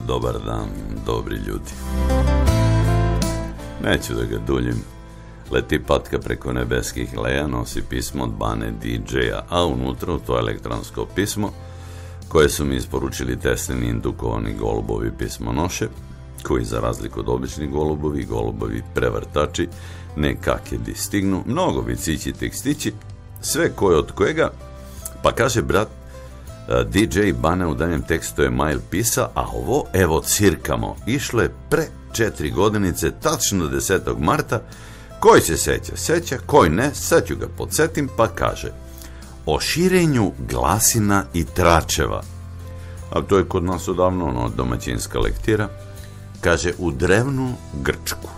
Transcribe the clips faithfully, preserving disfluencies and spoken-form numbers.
Dobar dan, dobri ljudi. Neću da ga duljim. Leti patka preko nebeskih leja, nosi pismo od Bane di džeja, a unutra u to elektronsko pismo, koje su mi isporučili Teslini indukovani golubovi pismonoše, koji za razliku od običnih golubovi, golubovi prevrtači, ne kake di stignu, mnogo vicići tekstići, sve koje od kojega, pa kaže brat, di džej Bane u daljem tekstu je mail pisa, a ovo, evo, cirkamo, išlo je pre četiri godinice, tačno desetog marta, koji se seća, seća, koji ne, sad ću ga podsjetim, pa kaže, o širenju glasina i tračeva, a to je kod nas odavno ono domaćinska lektira, kaže, u drevnu Grčku,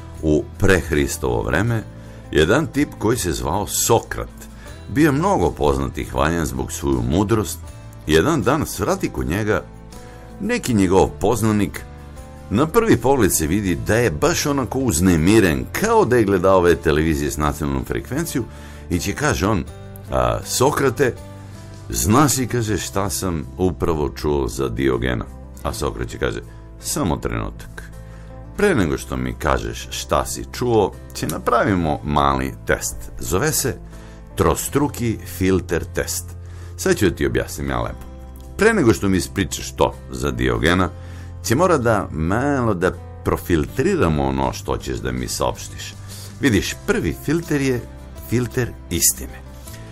u prehristovo vreme, jedan tip koji se zvao Sokrat, bio mnogo poznat i hvaljen zbog svoju mudrost. Jedan dan svrati kod njega neki njegov poznanik. Na prvi pogled se vidi da je baš onako uznemiren, kao da je gledao ove televizije s nacionalnom frekvenciju, i će kaže on, a, Sokrate, zna si, kaže, šta sam upravo čuo za Diogena? A Sokrat će kaže, samo trenutak. Pre nego što mi kažeš šta si čuo, će napravimo mali test. Zove se trostruki filter test. Sad ću ti objasnim ja lepo. Pre nego što mi ispričaš to za Diogena, će mora da malo da profiltriramo ono što ćeš da mi saopštiš. Vidiš, prvi filter je filter istine.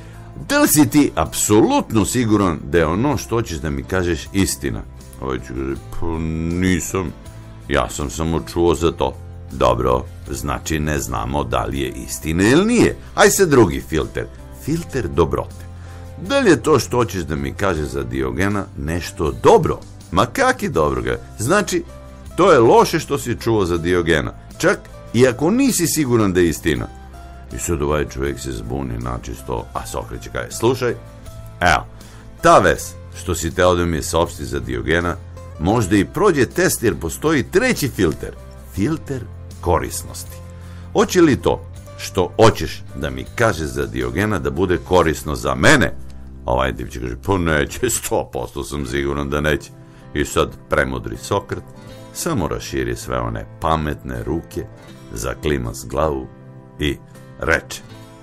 Da li si ti apsolutno siguran da je ono što ćeš da mi kažeš istina? Ovo ću kaže, pa nisam, ja sam samo čuo za to. Dobro, znači ne znamo da li je istina ili nije. Aj se drugi filter, filter dobrote. Da li je to što hoćeš da mi kaže za Diogena nešto dobro? Ma kak je dobro ga? Znači, to je loše što si čuo za Diogena. Čak i ako nisi siguran da je istina. I sad ovaj čovjek se zbuni načisto, a Sokrat će kaže, slušaj, evo, ta ves što si teo da mi saopšti za Diogena, možda i prođe test jer postoji treći filter, filter korisnosti. Hoće li to što hoćeš da mi kaže za Diogena da bude korisno za mene? Ovaj tip će kaže, pa neće, sto posto sam siguran da neće. I sad premudri Sokrat samo raširi sve one pametne ruke, zaklima s glavu i reče,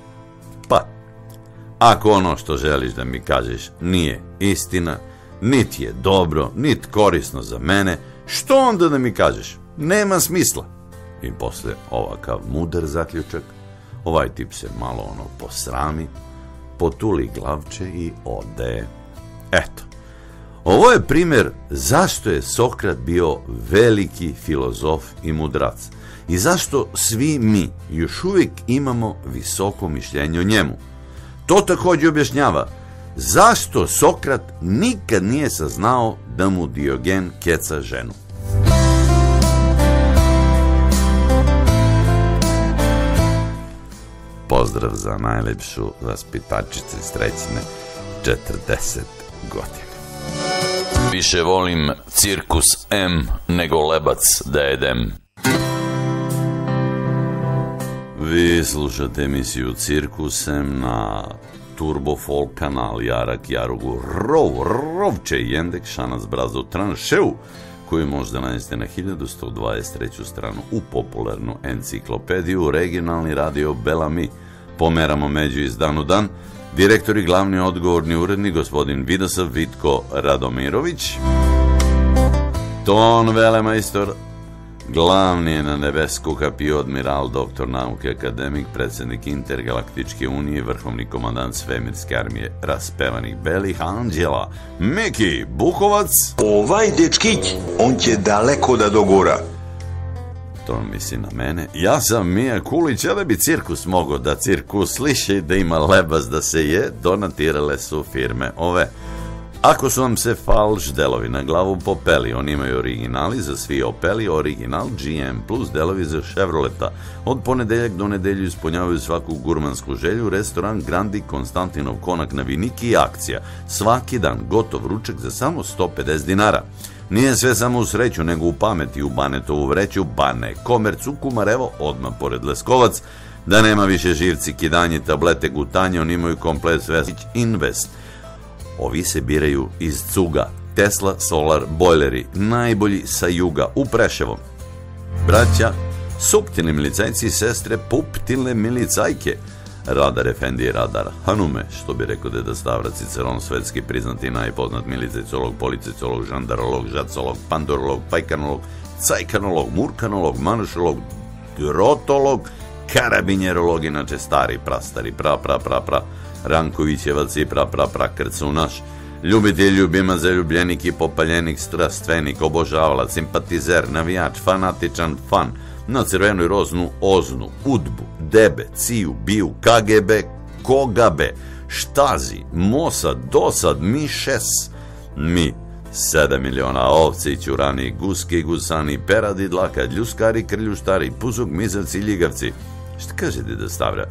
pa, ako ono što želiš da mi kažeš nije istina, niti je dobro, niti korisno za mene, što onda da mi kažeš? Nema smisla. I posle ovakav mudar zaključak, ovaj tip se malo ono posrami, potuli glavče i ode. Eto, ovo je primjer zašto je Sokrat bio veliki filozof i mudrac i zašto svi mi još uvijek imamo visoko mišljenje o njemu. To također objašnjava zašto Sokrat nikad nije saznao da mu Diogen keca ženu. Pozdrav za najlepšu vaspitačice srećne četrdeset godina. Više volim cirkus M nego lebac da jedem. Vi slušate emisiju Cirkus M na Turbo Folk kanal Jarak Jarugu Rov, Rovče Jendek Šanac Brazo Tranšeu, koju možda nađete na hiljadu sto dvadeset treću stranu u popularnu enciklopediju Regionalni radio Belami. Pomeramo među iz dan u dan. Direktor i glavni odgovorni urednik gospodin Vidosav Vitko Radomirović. Ton velemajstor, glavni je na nebesku kapio admiral, doktor nauke, akademik, predsjednik Intergalaktičke unije, vrhovni komandant svemirske armije raspevanih belih anđela, Miki Bukovac. Ovaj dečkić, on će daleko da dogura. To misli na mene. Ja sam Mija Kulić, a da bi cirkus mogao da cirkus sliši, da ima lebas da se je, donatirale su firme ove. Ako su vam se falš delovi na glavu popeli, oni imaju originali za svi Opeli, original G M plus delovi za Chevroleta. Od ponedeljak do nedelju ispunjavaju svaku gurmansku želju, restoran Grandi Konstantinov konak na Viniki i akcija. Svaki dan gotov ručak za samo sto pedeset dinara. Nije sve samo u sreću, nego u pameti, u Banetovu vreću, Bane, Komerc, u Kumarevo, odmah pored Leskovac, da nema više živci, kidanje, tablete, gutanje, oni imaju komplet Svesić Invest. Ovi se biraju iz cuga. Tesla Solar bojleri, najbolji sa juga u Preševom. Braća Suptini milicajci i sestre Puptile milicajke, Radar Efendi i Radar Hanume, što bi rekao Deda Stavrac i Ciceron, svetski priznati najpoznat milicajcolog, policajcolog, žandarolog, žacolog, pandurolog, pajkanolog, cajkanolog, murkanolog, manušolog, grotolog, karabinjerolog, inače stari, prastari, pra, pra, pra, pra, Rankovićevac i pra, pra, pra, krcunaš, ljubitelj, ljubimac, zaljubljenik i popaljenik, strastvenik, obožavalac, simpatizer, navijač, fanatičan, fan, na crvenu i roznu oznu, udbu, debe, ciju, biju, K G B, kogabe, štazi, mosad, dosad, mi šes, mi, sedam miliona ovce i ćurani, guske i gusani, peradi, dlaka, ljuskari, krljuštari, puzuk, mizavci i ljigavci. Šta kaže Deda Stavra?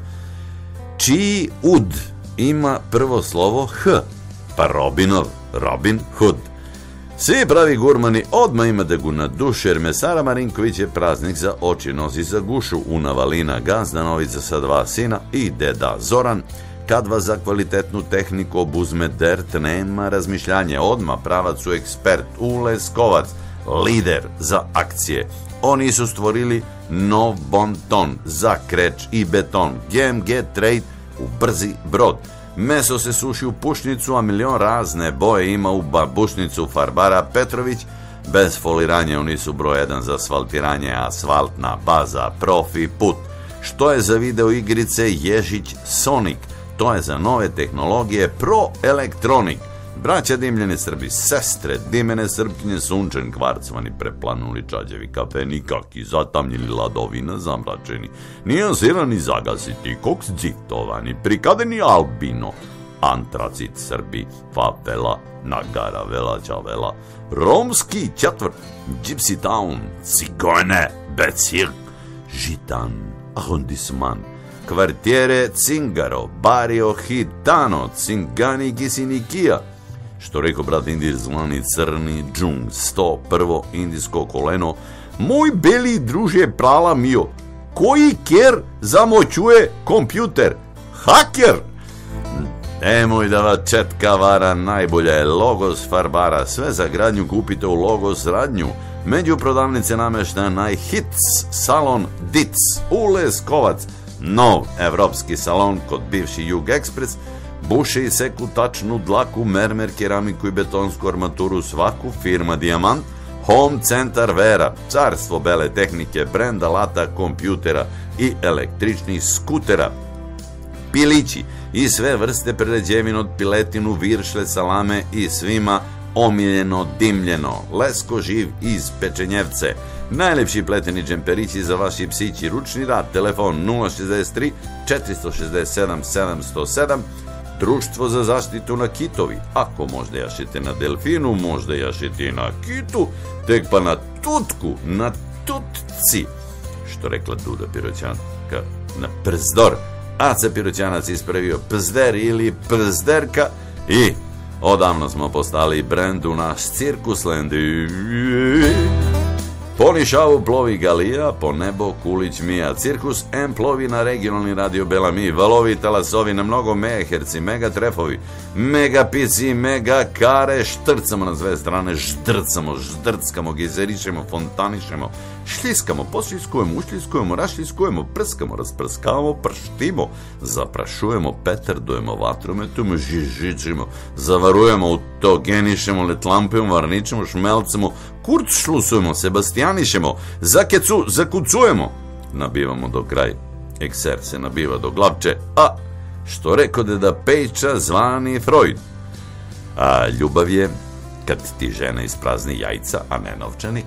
Čiji ud ima prvo slovo H? Pa Robinov, Robin Hood. Svi pravi gurmani odmah ima da gu na dušu, jer mesara Marinković je praznik za oči, nosi za gušu, una Valina, gazda Novica sa dva sina i deda Zoran. Kad vas za kvalitetnu tehniku obuzme dert, nema razmišljanja, odmah pravac u ekspert, u Leskovac, lider za akcije. Oni su stvorili nov bonton za kreč i beton, G M G Trade u brzi brod. Meso se suši u pušnicu, a milion razne boje ima u babušnicu Farbara Petrović. Bez foliranja oni su broj jedan za asfaltiranje, asfaltna baza, profi put. Što je za video igrice Ježić Sonic, to je za nove tehnologije Pro Electronic. Braća dimljeni Srbi, sestre, dimene Srpkinje, sunčen, kvarcvani, preplanuli čađevi kafe, nikaki, zatamnjili ladovina, zamračeni, nijansirani, zagasiti, koksdiktovani, prikadeni albino, antracit Srbi, favela, nagara, vela, čavela, romski četvrt, Gypsy Town, cigojne, becir, žitan, arrondisman, kvartjere Cingaro, Barrio Hitano, Cingani Kisinikija, što rekao brat Indir zvani crni džung, sto prvo indijsko koleno, moj beli druže prala mio, koji ker zamoćuje kompjuter? Haker! Nemoj da va četka vara, najbolja je Logos Farbara, sve za gradnju kupite u Logos radnju. Među prodavnice namešta najhits salon Dic u Leskovac, nov evropski salon kod bivši Jug Ekspres, buše i seku tačnu dlaku, mermer, keramiku i betonsku armaturu, svaku firma Dijamant, Home Centar Vera, carstvo bele tehnike, brend alata, kompjutera i električnih skutera, pilići i sve vrste prerađevina od piletinu, viršle, salame i svima omiljeno dimljeno, Lesko živ iz Pečenjevce, najlepši pleteni džemperići za vaši psići, ručni rad, telefon nula šezdeset tri četiristo šezdeset sedam sedamsto sedam, društvo za zaštitu na kitovi, ako možda jašite na delfinu, možda jašite na kitu, tek pa na tutku, na tutci, što rekla Duda Piroćanka, na przdor, Aca Piroćanac ispravio pzder ili przderka i odavno smo postali brend u naš Cirkusland. Po Nišavu plovi Galija, po nebo Kulić Mija. Cirkus M plovi na regionalni radio Bela Mi, valovi talasovi na mnogo megaherci, mega trefovi, mega pici, mega kare, štrcamo na sve strane, ždrcamo, ždrckamo, gizerišemo, fontanišemo, šljiskamo, pošljiskujemo, ušljiskujemo, rašljiskujemo, prskamo, rasprskavamo, prštimo, zaprašujemo, petardujemo, vatrometujemo, žižičimo, zavarujemo, utogenišemo, letlampujemo, varničemo, šmelcamo, kurcšlusujemo, sebastijanišemo, zakecu, zakucujemo, nabivamo do kraj, ekser se nabiva do glavče, a što rekao Deda Pejča zvani Freud, a ljubav je kad ti žena isprazni jajca, a ne novčanik.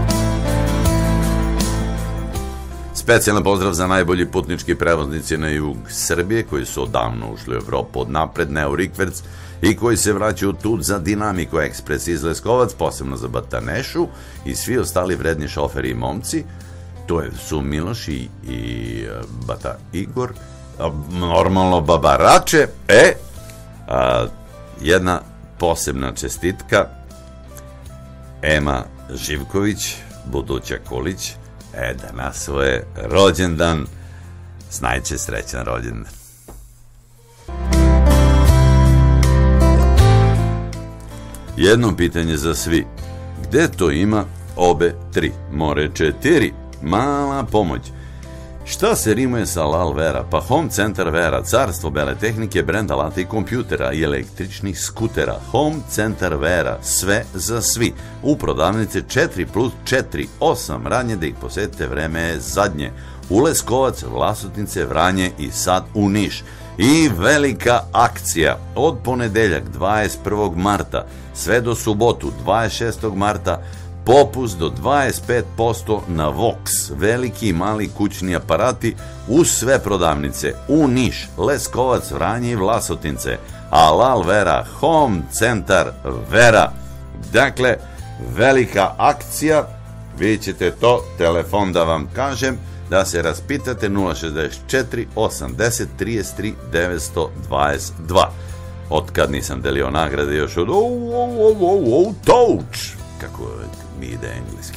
Specijalan pozdrav za najbolji putnički prevoznici na jug Srbije koji su odavno ušli u Evropu od napred, Neurikverc, i koji se vraćaju tu za Dinamiku Ekspres iz Leskovac, posebno za Batanešu i svi ostali vredni šoferi i momci. To su Miloš i, i Bata Igor, a, normalno Babarače, e, a, jedna posebna čestitka, Ema Živković, buduća Kulić, e, danas svoje rođendan, snajče srećan rođendan. Jedno pitanje za svi. Gde to ima obe tri? More četiri. Mala pomoć. Šta se rimuje sa Lal Vera? Pa Home Centar Vera, carstvo bele tehnike, brend alata i kompjutera i električnih skutera. Home Centar Vera, sve za svi. U prodavnice četiri plus četiri, osam, radnje da ih posetite, vreme je zadnje. U Leskovac, Vlasotince, Vranje i sad u Niš. I velika akcija od ponedeljak dvadeset prvog marta sve do subotu dvadeset šestog marta, popust do dvadeset pet posto na Vox, veliki i mali kućni aparati u sve prodavnice u Niš, Leskovac, Vranje i Vlasotince. A Lal Vera, Home Centar Vera. Dakle, velika akcija, vi ćete to, telefon da vam kažem, da se raspitate nula šezdeset četiri osamdeset trideset tri devetsto dvadeset dva. Od kad nisam delio nagrade još od oh, oh, oh, oh, oh, touch, kako mi ide engleski.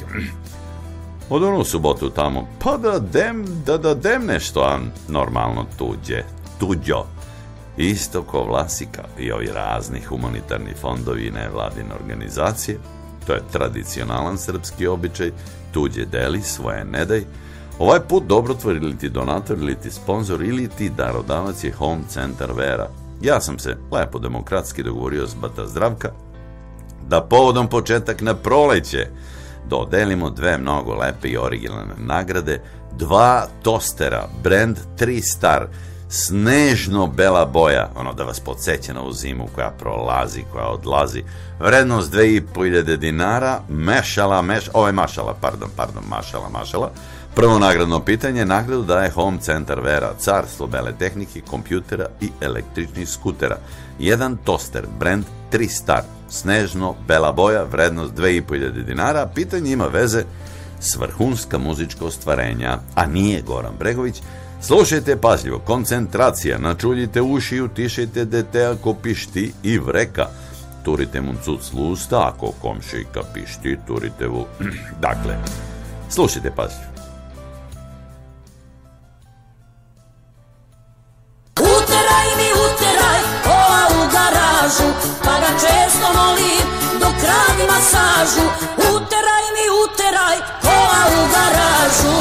Od onu subotu tamo, pa da dem, da da dem nešto, a normalno tuđe, tuđo. Isto ko Vlasika i ovi razni humanitarni fondovi i nevladine organizacije, to je tradicionalan srpski običaj, tuđe deli, svoje ne daj. Ovaj put dobrotvor ili ti donator ili ti sponsor ili ti darodavac je Home Centar Vera. Ja sam se lepo demokratski dogovorio s Bata Zdravka da povodom početak na proleće dodelimo dve mnogo lepe i originalne nagrade, dva tostera, brand tri star, snežno bela boja, ono da vas podsjeća na ovu zimu koja prolazi, koja odlazi, vrednost dve i po hiljade dinara, mešala, meš, ovo je mašala, pardon, pardon, mašala, mašala. Prvo nagradno pitanje, nagradu daje Home Centar Vera, carstvo bele tehnike, kompjutera i električnih skutera. Jedan toster, brand tri star, snežno bela boja, vrednost dve i po hiljade dinara, pitanje ima veze s vrhunska muzička ostvarenja, a nije Goran Bregović. Slušajte pažljivo, koncentracija, načuljite uši i utišajte dete ako pišti i vreka. Turite mu cuc lusta, ako komšijka pišti, turite vu... Dakle, slušajte pažljivo. Uteraj mi, uteraj, kola u garažu, pa ga često molim dok radi masažu. Uteraj mi, uteraj, kola u garažu.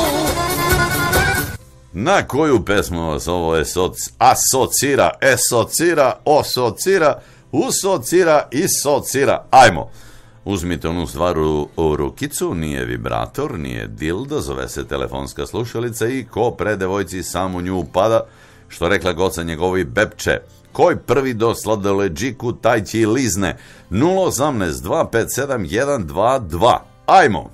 Na koju pesmu vas ovo asocira, esocira, osocira, usocira i socira? Ajmo, uzmite onu stvar u, u rukicu, nije vibrator, nije dildo, zove se telefonska slušalica i ko pre devojci samo nju upada, što rekla goca njegovi bepče. Koji prvi do sladoleđiku, taj će i lizne. nula osamnaest dva pet sedam jedan dva dva. Ajmo!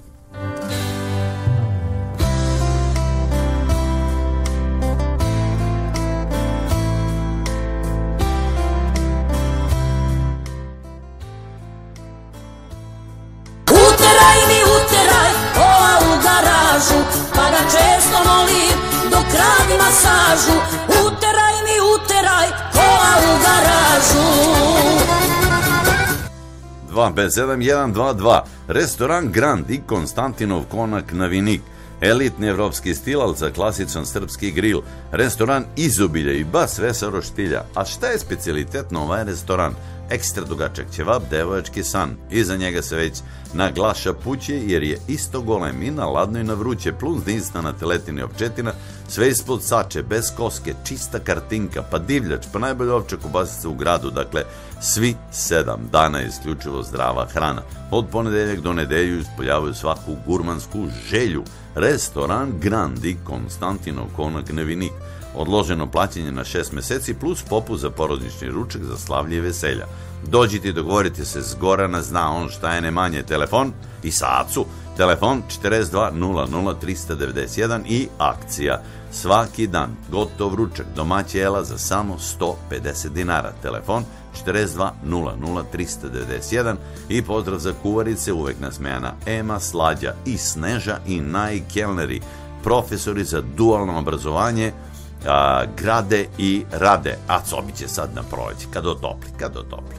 Uteraj mi, uteraj, kola u garažu, pa ga često molim dok radi masažu. Uteraj mi, uteraj, kola u garažu. dva pet sedam jedan dva dva. Restoran Grand i Konstantinov konak na Vinik. Elitni evropski stil, ali za klasičan srpski grill. Restoran izobilja i ba sve sa roštilja. A šta je specijalitet na ovaj restoran? Ekstra dugačak ćevap, devojački san. Iza njega se već naglaša puće jer je isto golem i na ladno i na vruće, plus niznana teletini opčetina, sve ispod sače, bez koske, čista kartinka, pa divljač, pa najbolja ovča kobasica u gradu. Dakle, svi sedam dana isključivo zdrava hrana. Od ponedeljak do nedelju ispoljavaju svaku gurmansku želju. Restoran Grand i Konstantinov konak na Vinik. Odloženo plaćanje na šest meseci plus popust za porodični ručak za slavlje i veselja. Dođite i dogovorite se s Gorana, zna on šta je ne manje. Telefon i sa Acu. Telefon četrdeset dva nula nula tristo devedeset jedan i akcija. Svaki dan gotov ručak domaće jela za samo sto pedeset dinara. Telefon četrdeset dva nula nula tristo devedeset jedan i pozdrav za kuvarice, uvek nasmejana Ema, Slađa i Sneža i Naj Kelneri, profesori za dualno obrazovanje, a, grade i rade. A co bi će sad na proleće, kad otopli, kad otopli.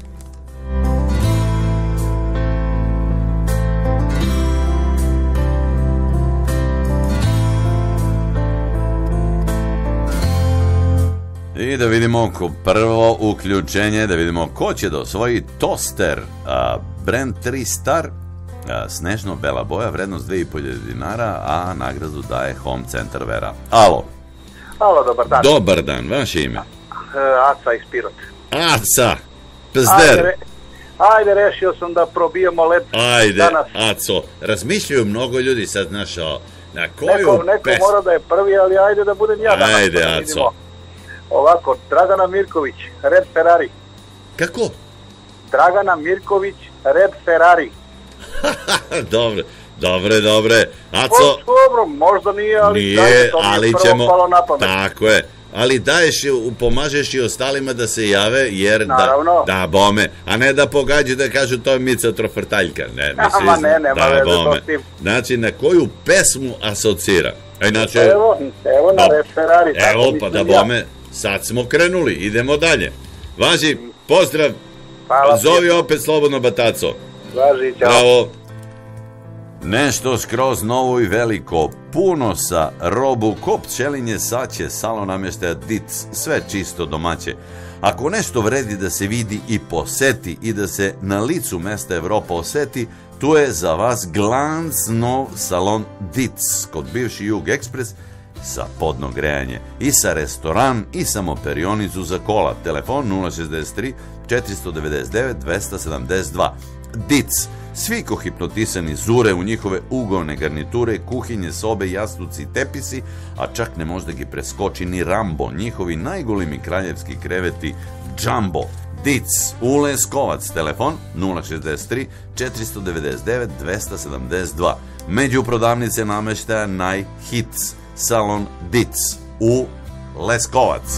I da vidimo ko prvo uključenje, da vidimo ko će da osvoji toster a, brand tri star, a, snežno bela boja, vrednost dve i po hiljade dinara, a nagradu daje Home Centar Vera. Alo. Alo, dobar dan. Dobar dan, vaše ime? Aca iz Pirota. Aca, pezder. Ajde, ajde, rešio sam da probijemo led Ajde, danas. Aco, razmišljaju mnogo ljudi sad, znaš, na koju Neko, neko pes... mora da je prvi, ali ajde da budem ja danas. Ajde, da Aco. vidimo. Ovako, Dragana Mirković, Red Ferrari. Kako? Dragana Mirković, Red Ferrari. Dobre, dobre, dobre. Aco, O, dobro, možda nije, ali nije, ajde, to mi je ali prvo ćemo, palo na pamet. tako je, ali daješ, i- pomažeš i ostalima da se jave, jer da, Naravno. da bome, a ne da pogađu da kažu to je Mica Trofrtaljka, ne, mislim, Ma ne, nema da veze to bome. s tim. Znači, na koju pesmu asocira? A inače, Evo, evo na Da. Red Ferrari. tako evo, pa mislim da ja. bome, sad smo krenuli, idemo dalje. Važi, pozdrav, Hvala, zovi opet slobodno Bataco. Važi, ćao. Bravo. Nešto skroz novo i veliko, puno sa robu, ko pčelinje saće, salon namještaja Dic, sve čisto domaće. Ako nešto vredi da se vidi i poseti i da se na licu mesta Evropa oseti, tu je za vas glanc nov salon Dic, kod bivši Jug Ekspres, sa podno grejanje, i sa restoran, i sa moperionicu za kola. Telefon nula šezdeset tri četiristo devedeset devet dvesta sedamdeset dva. Dic, svi ko hipnotisani zure u njihove ugovne garniture, kuhinje, sobe, jastuci, tepisi, a čak ne može da gi preskoči ni Rambo, njihovi najgolimi kraljevski kreveti Jumbo. Dic, u Leskovac, telefon nula šezdeset tri četiristo devedeset devet dvesta sedamdeset dva. Među prodavnice nameštaja najhits, salon Dic, u Leskovac.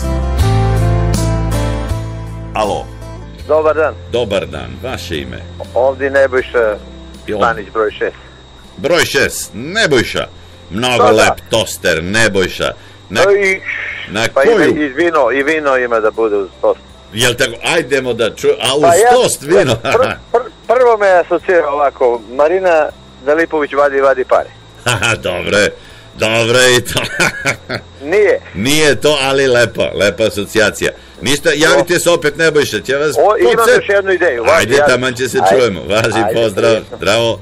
Alo, Dobar dan, dobar dan, vaše ime? ovdje Nebojša Jo. Stanić broj šest. Broj šest, Nebojša. Mnogo Da, da. lep toster, Nebojša. Na, I, na pa i, koju? i vino, i vino ima da bude uz tost. Jel tako? Ajdemo da ču... A uz Pa ja- tost vino? Pr, pr, prvo me asocira ovako, Marina Zalipović vadi vadi pare. Haha, dobre, dobre i to. Nije. Nije to, ali lepa, lepa asocijacija. Ništa, javite se opet, Nebojša, će vas O, imam podsjet- još jednu ideju. Važi, Ajde, ja- taman će se Ajde. čujemo. Važi, Ajde, pozdrav, prijetno. zdravo.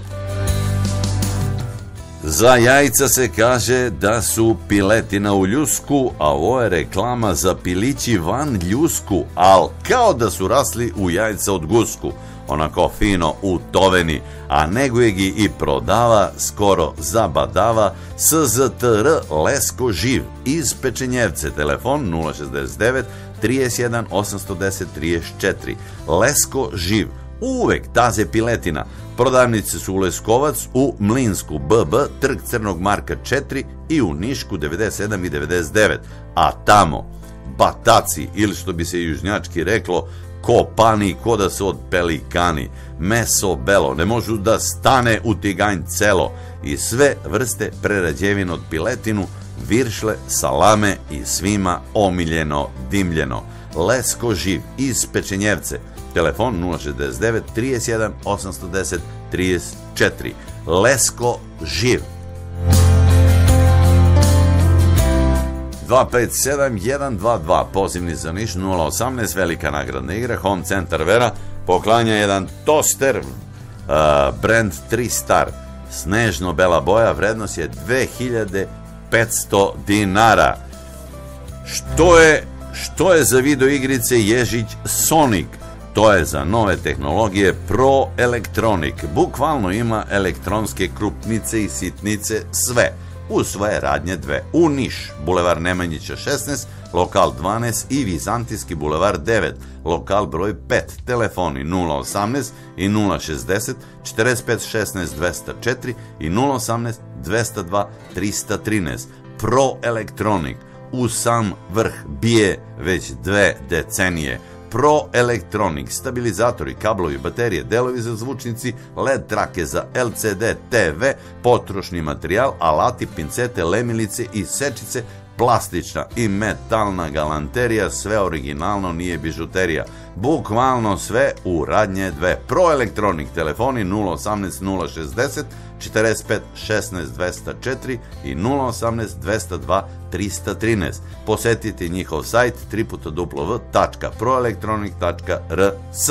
Za jajca se kaže da su piletina u ljusku, a ovo je reklama za pilići van ljusku, al kao da su rasli u jajca od gusku, onako fino u toveni, a neguje gi i prodava, skoro zabadava, S Z T R Lesko živ iz Pečenjevce, telefon nula šezdeset devet trideset jedan osamsto deset trideset četiri. Lesko živ, uvek taze piletina. Prodavnice su u Leskovac, u Mlinsku B B, Trg Crnog Marka četiri i u Nišku devedeset sedam i devedeset devet. A tamo, bataci, ili što bi se južnjački reklo, ko pani, ko da se od pelikani, meso belo, ne možu da stane u tiganj celo, i sve vrste prerađevina od piletinu, viršle, salame i svima omiljeno dimljeno. Lesko živ iz Pečenjevce, telefon nula šezdeset devet trideset jedan osamsto deset trideset četiri. Lesko živ. dva pet sedam jedan dva dva, pozivni za Niš nula osamnaest, velika nagradna igra, Home Centar Vera poklanja jedan toster, uh, brand tri star, snežno bela boja, vrednost je dve hiljade petsto dinara. Što je, što je za video igrice Ježić Sonic? To je za nove tehnologije Pro Electronic. Bukvalno ima elektronske krupnice i sitnice sve. U svoje radnje dve. U Niš, bulevar Nemanjića šesnaest, lokal dvanaest i Vizantijski bulevar devet, lokal broj pet. Telefoni nula osamnaest i nula šezdeset četrdeset pet šesnaest dvesta četiri i nula osamnaest dvesta dva trista trinaest. Pro Electronic u sam vrh bije već dve decenije. Pro Electronic, stabilizatori, kablovi, baterije, delovi za zvučnici, L E D trake za L C D T V, potrošni materijal, alati, pincete, lemilice i sečice, plastična i metalna galanterija, sve originalno, nije bižuterija. Bukvalno sve u radnje dve. Proelektronik, telefoni nula osamnaest nula šezdeset četrdeset pet šesnaest dvesta četiri i nula osamnaest dvesta dva trista trinaest. Posetite njihov sajt w w w tačka proelektronik tačka r s.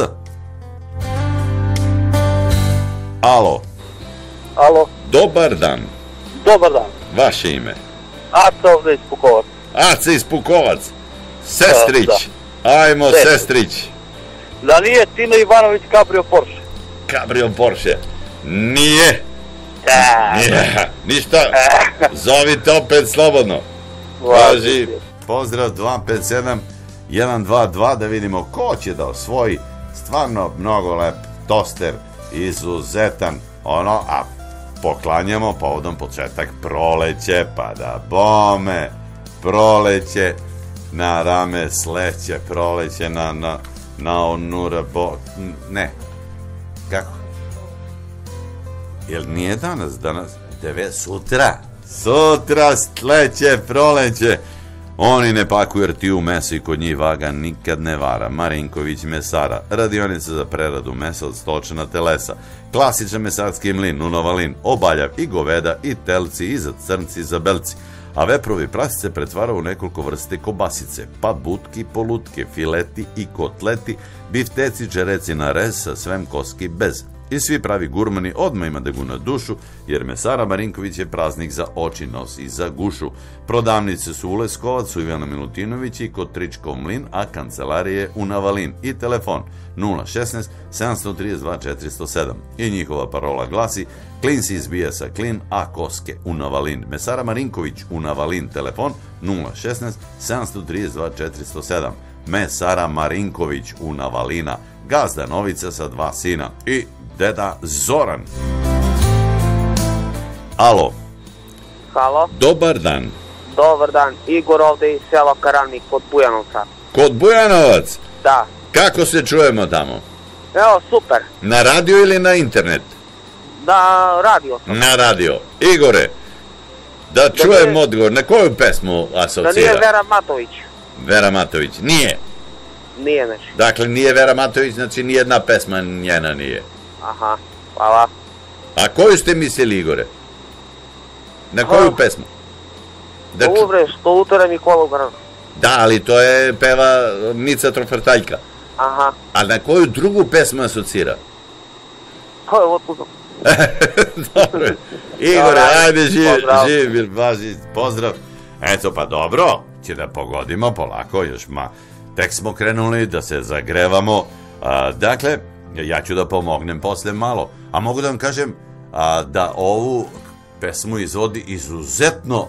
Alo. Alo. Dobar dan. Dobar dan. Vaše ime? Aca ovde iz Pukovac. Aca iz Pukovac. Sestrić. Da. Ajmo, Sestrić. Sestrić. Da nije Tino Ivanović Cabrio Porsche? Cabrio Porsche. Nije. Da. Nije. Ništa. Zovite opet slobodno. Važi. Pozdrav dva pet sedam jedan dva dva da vidimo ko će da osvoji. Stvarno mnogo lep toster. Izuzetan. Ono, a poklanjamo povodom početak proleće, pa da bome, proleće, na rame sleće, proleće, na, na, na onura, bo, ne, kako? Jel nije danas, danas, deve, sutra, sutra sleće, proleće, oni ne pakuju jer ti u meso i kod njih vaga nikad ne vara. Marinković mesara, radionica za preradu mesa od stočna telesa, klasičan mesarski mlin, unovalin, obaljav i goveda i telci i za crnci i za belci. A veprovi prasi se pretvara u nekoliko vrste kobasice, pa butki, polutke, fileti i kotleti, bifteci, čereci na rez sa svem koski bez. I svi pravi gurmani odmah ima da gu na dušu, jer mesara Marinković je praznik za oči, nos i za gušu. Prodavnice su u Leskovac, u Ivana Milutinović i kod Tričkov mlin, a kancelarije u Navalin. I telefon nula šesnaest sedam tri dva četiri zero sedam. I njihova parola glasi: klin se izbija sa klin, a koske u Navalin. Mesara Marinković u Navalin, telefon nula šesnaest sedam tri dva četiri zero sedam. Mesara Marinković u Navalina, gazda Novica sa dva sina i deda Zoran. Alo. Halo. Dobar dan. Dobar dan. Igor ovde iz sela Karavnik kod Bujanovca. Kod Bujanovac? Da. Kako se čujemo tamo? Evo, super. Na radio ili na internet? Da, radio sam. Na radio. Igore, da čujem odgovor. Na koju pesmu asocira? Da nije Vera Matović. Vera Matović. Nije. Nije nešto. Dakle, nije Vera Matović, znači nijedna pesma njena nije. Aha, hvala. A koju ste mislili, Igore? Na koju Oh. pesmu? Da ču- Dobre, što utore mi kologram. Da, ali to je peva Mica Trofertaljka. Aha. A na koju drugu pesmu asocira? To je otpuzno. Dobro. Igore, Dobar, ajde, živ, pozdrav. živ, važi, pozdrav. Eto, pa dobro, će da pogodimo polako, još ma, tek smo krenuli da se zagrevamo. A, dakle, ja ću da pomognem posle malo. A mogu da vam kažem a, da ovu pesmu izvodi izuzetno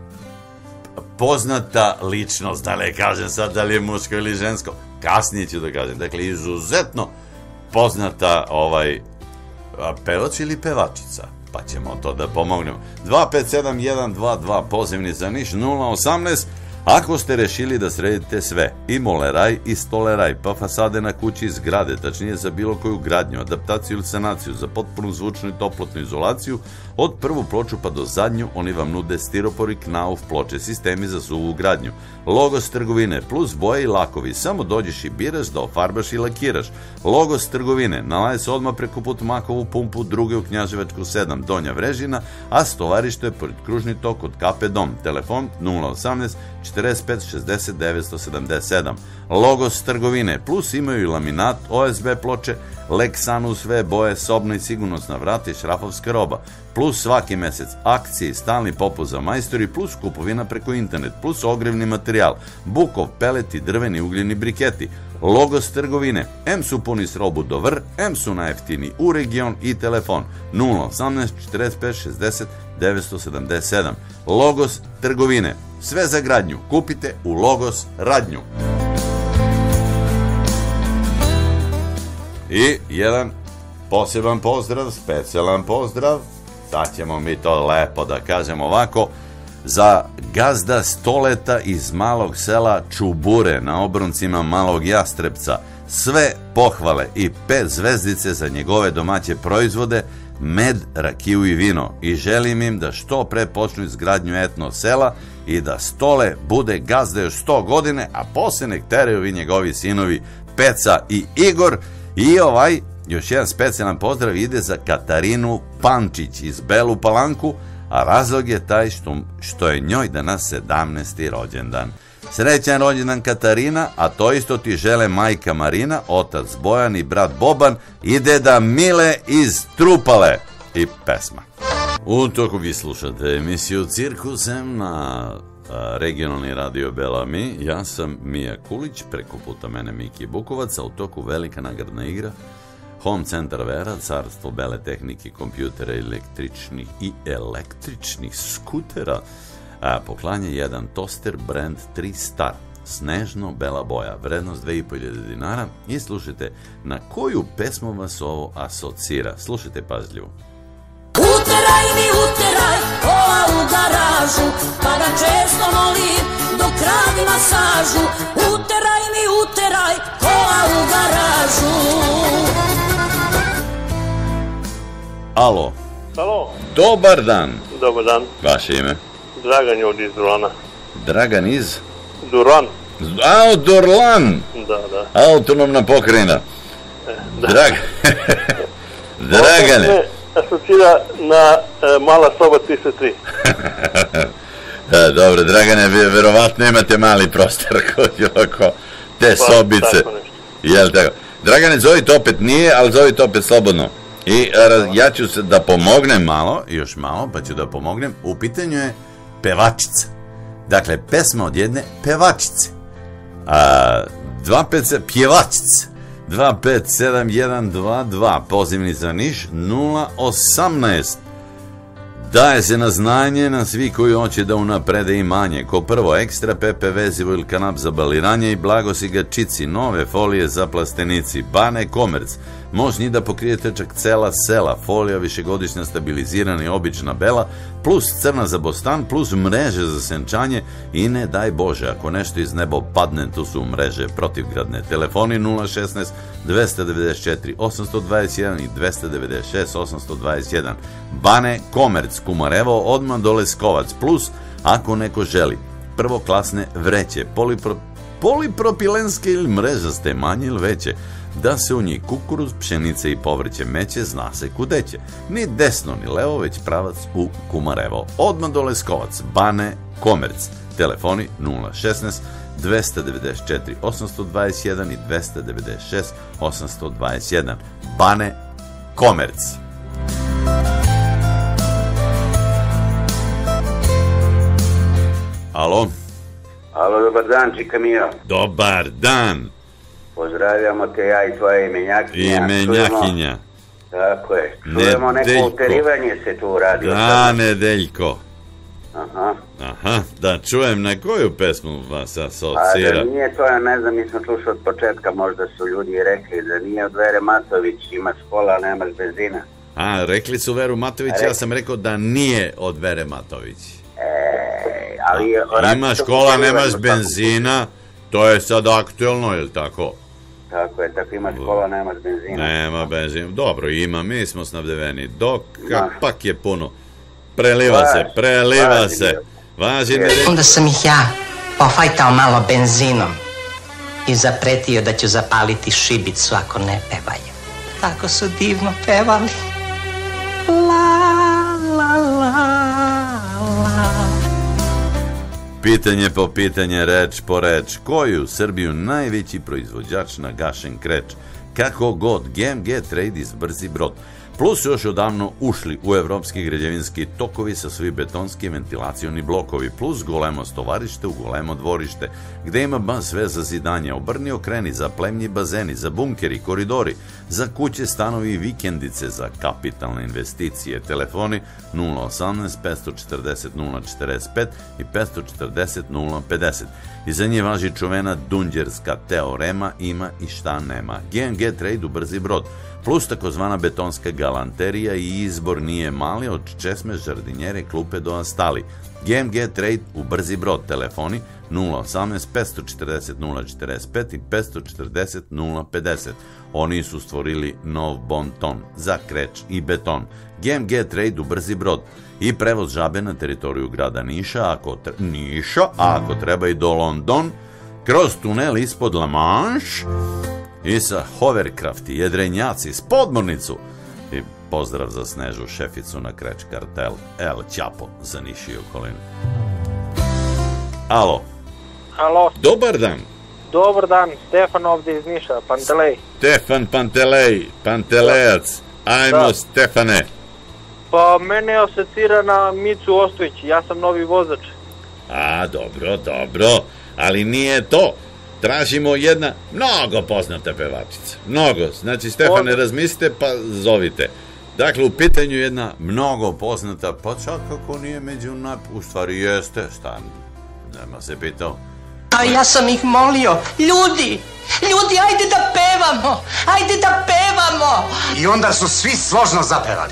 poznata ličnost, da li kažem sad da li je muško ili žensko, kasnije ću da kažem, dakle, izuzetno poznata ovaj pevač ili pevačica, pa ćemo to da pomognemo. Dva pet sedam jedan dva dva, pozivni za Niš, nula osamnaest. Ako ste rešili da sredite sve, i moleraj i stoleraj, pa fasade na kući i zgrade, tačnije za bilo koju gradnju, adaptaciju ili sanaciju, za potpunu zvučnu i toplotnu izolaciju, od prvu ploču pa do zadnju, oni vam nude stiropor i knauf ploče, sistemi za suvu gradnju, Logos trgovine, plus boje i lakovi, samo dođeš i biraš da ofarbaš i lakiraš. Logos trgovine, nalazi se odmah preko put Makovu pumpu, druge u Knjaževačku sedam, Donja Vrežina, a stovarište je pored kružni tok od Kape Dom, telefon nula osamnaest četrdeset pet šezdeset devetsto sedamdeset sedam. Logos trgovine, plus imaju i laminat, O S B ploče, Lexanu sve boje, sobna i sigurnosna vrata i šrafovska roba, plus svaki mesec akcije i stalni popust za majstori, plus kupovina preko internet, plus ogrevni materijal, bukov, peleti, drveni, ugljeni briketi. Logos trgovine, em su puni s robu do vr, em su najjeftini u region i telefon nula osamnaest četrdeset pet šezdeset devetsto sedamdeset sedam. Logos trgovine, sve za gradnju kupite u Logos radnju. I jedan poseban pozdrav, specijalan pozdrav, sad ćemo mi to lepo da kažemo ovako, za gazda Stoleta iz malog sela Čubure na obroncima Malog Jastrebca. Sve pohvale i pet zvezdice za njegove domaće proizvode, med, rakiju i vino. I želim im da što pre počnu izgradnju etno sela i da Stole bude gazda još sto godine, a poslije nek teraju vi njegovi sinovi Peca i Igor. I ovaj, još jedan specijalan pozdrav ide za Katarinu Pančić iz Belu Palanku, a razlog je taj što, što je njoj danas sedamnaesti rođendan. Srećan rođendan Katarina, a to isto ti žele majka Marina, otac Bojan i brat Boban i deda Mile iz Trupale. I pesma. U toku vi slušate emisiju Cirkusem na regionalni radio Belami. Ja sam Mija Kulić, preko puta mene Miki Bukovac, a u toku velika nagradna igra Home Centar Vera, carstvo bele tehnike, kompjutera, električnih i električnih skutera. A, poklanje jedan toster brand tri star, snežno bela boja, vrednost dve i po hiljade dinara. I slušajte na koju pesmu vas ovo asocira. Slušajte pažljivo. Uteraj mi, uteraj kola u garažu, pa ga često molim dok radi masažu. Uteraj mi, uteraj kola u garažu. Alo. Alo. Dobar dan. Dobar dan. Vaše ime? Dragan je ovdje iz Durana. Dragan iz? Duran. A, Durlan. Da, da. Autonomna pokrajina. E, da. Drag... Dragane. Me asocira na e, mala soba trideset tri. Da, dobro, Dragane, vi verovatno imate mali prostor kod oko te Pa, sobice. tako nešto. Jel tako? Dragane, zovite opet nije, ali zovite opet slobodno. I a, ja ću se da pomognem malo, još malo, pa ću da pomognem. U pitanju je pevačica. Dakle, pesma od jedne pevačice. A, dva pet sedam, pjevačice. dva pet sedam jedan dva dva, pozivni za Niš, nula osamnaest. Daje se na znanje na svi koji hoće da unaprede imanje. Ko prvo, ekstra pepe vezivo ili kanap za baliranje i blago si ga čici, nove folije za plastenici, Bane Komerc. Može njih da pokrijete čak cela sela, folija višegodišnja stabilizirana i obična bela, plus crna za bostan, plus mreže za senčanje i ne daj Bože, ako nešto iz nebo padne, tu su mreže protivgradne. Telefoni nula šesnaest dvesta devedeset četiri osamsto dvadeset jedan i dvesta devedeset šest osamsto dvadeset jedan. Bane Komerc, Kumarevo, odmah do Leskovac, plus ako neko želi prvoklasne vreće, polipro, polipropilenske ili mrežaste, manje ili veće, da se u njih kukuruz, pšenice i povrće meće, zna se kudeće. Ni desno ni levo, već pravac u Kumarevo. Odmah do Leskovac, Bane Komerc. Telefoni nula šesnaest dvesta devedeset četiri osamsto dvadeset jedan i dvesta devedeset šest osamsto dvadeset jedan. Bane Komerc. Alo? Alo, dobar dan, Čika Mio. Dobar dan. Pozdravljamo te ja i tvoja imenjakinja. Imenjakinja. Tako je. Čujemo neko Nedeljko. uterivanje se tu radi. Da, Nedeljko. Aha. Aha, da čujem na koju pesmu vas A asocira. da nije to, ja ne znam, mi smo slušali od početka, možda su ljudi rekli da nije od Vere Matović, ima škola, a nemaš benzina. A, rekli su Veru Matović, ja sam rekao da nije od Vere Matović. E, ali... A, ima škola, nemaš benzina, to je sad aktuelno, je li tako? Tako je, tako ima škola, nemaš benzina. Nema benzina, dobro ima, mi smo snabdeveni, dok kapak je puno. Preliva se, preliva se. Važi ne... Onda sam ih ja pofajtao malo benzinom i zapretio da ću zapaliti šibicu ako ne pevaju. Tako su divno pevali. La, la, la, la. Pitanje po pitanje, reč po reč. Koji je u Srbiju najveći proizvođač na gašen kreč? Kako god, G M G Trade iz Brzi Brod. Plus još odavno ušli u evropski građevinski tokovi sa svi betonski ventilacioni blokovi, plus golemo stovarište u golemo dvorište, gde ima ba sve za zidanje, obrni okreni, za plemnji bazeni, za bunkeri, koridori, za kuće, stanovi i vikendice, za kapitalne investicije. Telefoni nula osamnaest petsto četrdeset nula četrdeset pet i petsto četrdeset nula pedeset. I za nje važi čuvena dunđerska teorema, ima i šta nema. G M G Trade u Brzi Brod. Plus takozvana betonska galanterija i izbor nije mali, od česme, žardinjere, klupe do astali. G M G Trade u Brzi Brod, telefoni nula osamnaest petsto četrdeset nula četrdeset pet i petsto četrdeset nula pedeset. Oni su stvorili nov bon ton za kreč i beton. G M G Trade u Brzi Brod i prevoz žabe na teritoriju grada Niša, ako tre... Niša, a ako treba i do London, kroz tunel ispod La Manche i sa hovercraft i jedrenjaci s podmornicu. I pozdrav za Snežu, šeficu na Kreč Kartel El Ćapo za Niš i okolinu. Alo. Alo. Dobar dan. Dobar dan, Stefan ovdje iz Niša, Pantelej. Stefan Pantelej, Pantelejac. Ajmo, da. Stefane. Pa mene asocira na Micu Ostojić, ja sam novi vozač. A, dobro, dobro, ali nije to. Tražimo jedna mnogo poznata pevačica. Mnogo. Znači, Stefane, razmislite pa zovite. Dakle, u pitanju jedna mnogo poznata, pa čak kako nije među nap... U stvari jeste, stan. Nema se pitao. A ja sam ih molio, ljudi, ljudi, ajde da pevamo, ajde da pevamo. I onda su svi složno zapevali.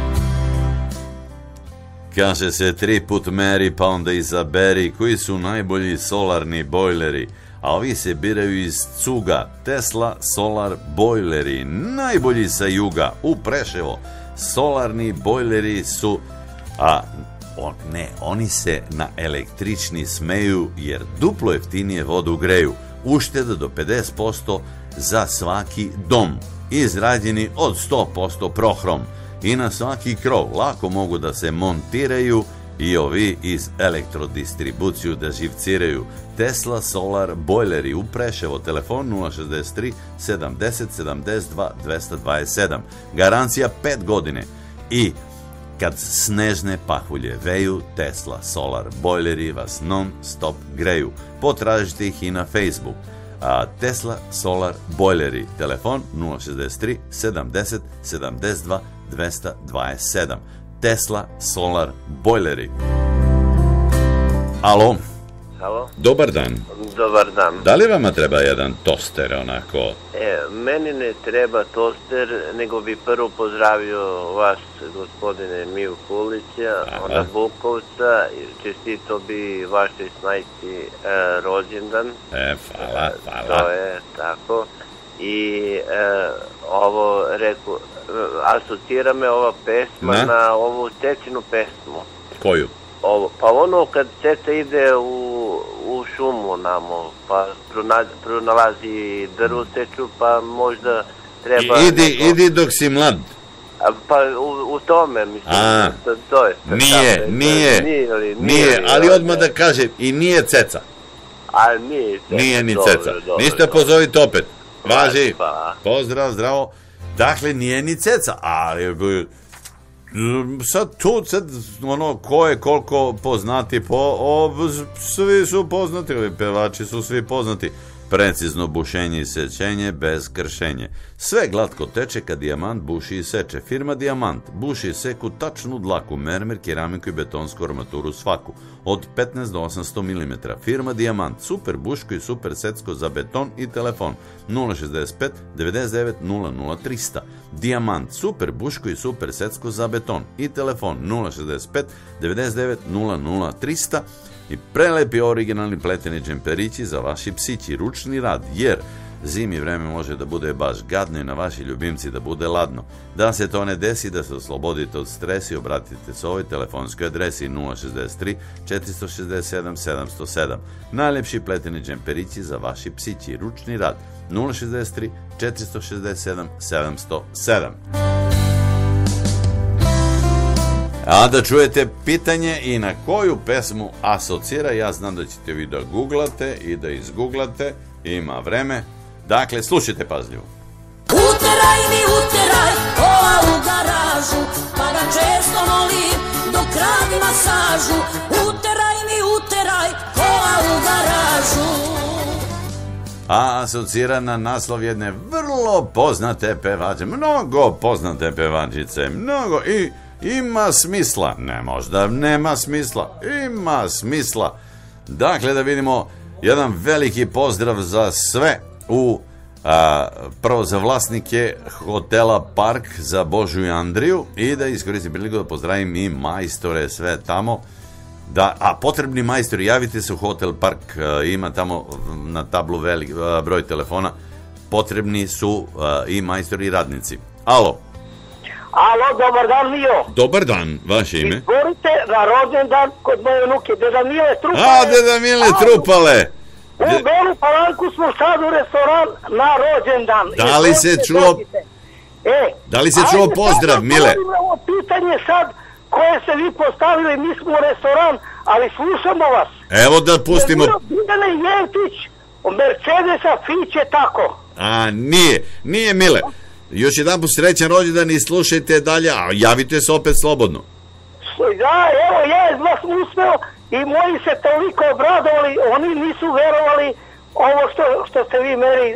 Kaže se tri put meri, pa onda izaberi koji su najbolji solarni bojleri. A ovi se biraju iz cuga. Tesla Solar Bojleri, najbolji sa juga, u Preševo. Solarni bojleri su, a on, ne, oni se na električni smeju jer duplo jeftinije vodu greju. Ušteda do pedeset posto za svaki dom. Izrađeni od sto posto prohrom. I na svaki krov lako mogu da se montiraju i ovi iz elektrodistribuciju da živciraju. Tesla Solar Bojleri u Preševo, telefon nula šezdeset tri sedamdeset sedamdeset dva dvesta dvadeset sedam. Garancija pet godine. I kad snežne pahulje veju, Tesla Solar Bojleri vas non stop greju. Potražite ih i na Facebook. A Tesla Solar Bojleri, telefon nula šezdeset tri sedamdeset sedamdeset dva dvesta dvadeset sedam. Tesla Solar Bojleri. Alo. Halo. Dobar dan. Dobar dan. Da li vama treba jedan toster onako? E, meni ne treba toster, nego bi prvo pozdravio vas, gospodine Miju Kulića, onda Bukovca, čestito bi vašoj snajci e, rođendan. E, hvala, hvala. To je tako. I e, ovo, reku, asocira me ova pesma na, na ovu cecinu pesmu. Koju? Ovo, pa ono kad ceca ide u, u šumu namo, pa pronađi, pronalazi drvu seču, pa možda treba... I, idi, neko... idi dok si mlad. A, pa u, u tome, mislim, A, to, to je... Nije, tamo, nije, nije, nije, nije, ali odmah da kažem, i nije ceca. A nije ceca. Nije ni dobro, ceca. dobro, Niste dobro. pozovite opet. Važi, pa. Pozdrav, zdravo. Dakle, nije ni ceca, ali... Sad tu, sad, ono, ko je koliko poznati, po, o, svi su poznati, ovi pevači su svi poznati. Precizno bušenje i sečenje bez kršenje. Sve glatko teče kad dijamant buši i seče. Firma Dijamant buši i seku tačnu dlaku, mermer, keramiku i betonsku armaturu svaku. Od petnaest do osamsto milimetara. Firma Dijamant, super buško i super secko za beton i telefon nula šezdeset pet devedeset devet nula nula trista. Dijamant, super buško i super secko za beton i telefon nula šezdeset pet devedeset devet nula nula trista. I prelepi originalni pleteni džemperići za vaši psići, ručni rad, jer zimi vreme može da bude baš gadno i na vaši ljubimci da bude ladno. Da se to ne desi, da se oslobodite od stresa, obratite se ovoj telefonskoj adresi nula šezdeset tri četiristo šezdeset sedam sedamsto sedam. Najlepši pleteni džemperići za vaši psići, ručni rad nula šezdeset tri četiristo šezdeset sedam sedamsto sedam. A da čujete pitanje i na koju pesmu asocira, ja znam da ćete vi da googlate i da izgooglate, ima vreme. Dakle, slušajte pažljivo. Uteraj mi, uteraj, kola u garažu, pa ga često molim dok radi masažu. Uteraj mi, uteraj, kola u garažu. A asocira na naslov jedne vrlo poznate pevačice, mnogo poznate pevačice, mnogo i... Ima smisla, ne možda nema smisla, ima smisla. Dakle, da vidimo jedan veliki pozdrav za sve u, a, prvo za vlasnike hotela Park za Božu i Andriju i da iskoristim priliku da pozdravim i majstore sve tamo Da, a potrebni majstori, javite se u Hotel Park, ima tamo na tablu velik broj telefona, potrebni su i majstori i radnici. Alo. Alo, dobar dan, Mio. Dobar dan, vaše ime? Izborite na rođendan kod moje unuke, Deda Mile Trupale. A, Deda Mile Trupale. U Belu Palanku smo sad u restoran na rođendan. Da li se čuo... E, da li se čuo pozdrav, Mile? Ovo pitanje sad koje ste vi postavili, mi smo u restoran, ali slušamo vas. Evo da pustimo... Bidane Jevtić, Mercedesa, Fiće, tako. A, nije, nije, Mile. Još jedan put srećan rođendan i slušajte dalje, a javite se opet slobodno. Da, evo, ja iz vas uspeo i moji se toliko obradovali, oni nisu verovali ovo što, što ste vi meni...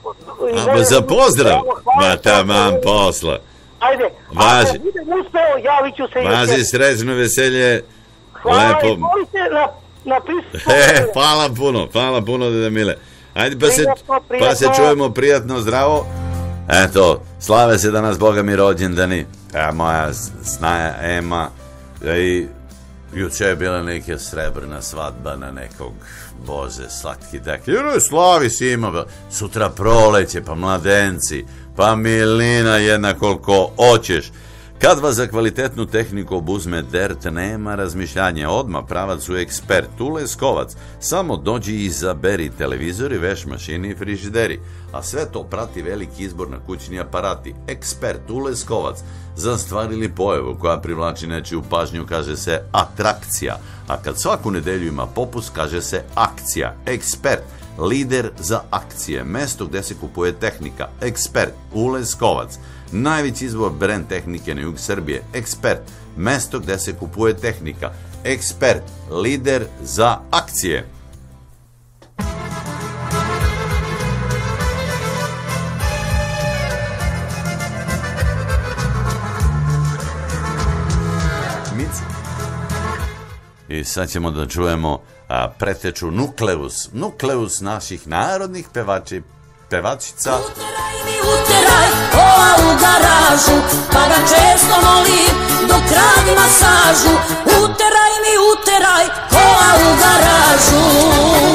A, za pozdrav? Ma taman posla. Ajde, važi. ako budem uspeo, javit ću se. Važi, srećno veselje. Hvala lepo. i volite na, na pismu. E, hvala puno, hvala puno, Deda Mile. Ajde, pa se, Prijatno, prijatno. pa se čujemo prijatno, zdravo. Eto, slave se danas, Boga mi, rođendani. E, moja snaja Ema. I juče je bila neka srebrna svadba na nekog, bože, slatki tak. Jer slavi si ima, sutra proleće, pa mladenci, pa milina jedna koliko hoćeš. Kad vas za kvalitetnu tehniku obuzme Dert, nema razmišljanja, odmah pravac u ekspert, u Leskovac. Samo dođi i izaberi televizori, veš mašini i frižideri. A sve to prati veliki izbor na kućni aparati. Ekspert u Leskovac. Za stvar ili pojavu koja privlači nečiju pažnju kaže se atrakcija. A kad svaku nedelju ima popust kaže se akcija. Ekspert. Lider za akcije. Mesto gde se kupuje tehnika. Ekspert u Leskovac. Najveći izbor brand tehnike na jug Srbije. Ekspert. Mesto gde se kupuje tehnika. Ekspert. Lider za akcije. I sad ćemo da čujemo a, preteču Nukleus. Nukleus naših narodnih pevači, pevačica. Uteraj mi, uteraj, kola u garažu, pa ga često molim dok radi masažu. Uteraj mi, uteraj, kola u garažu.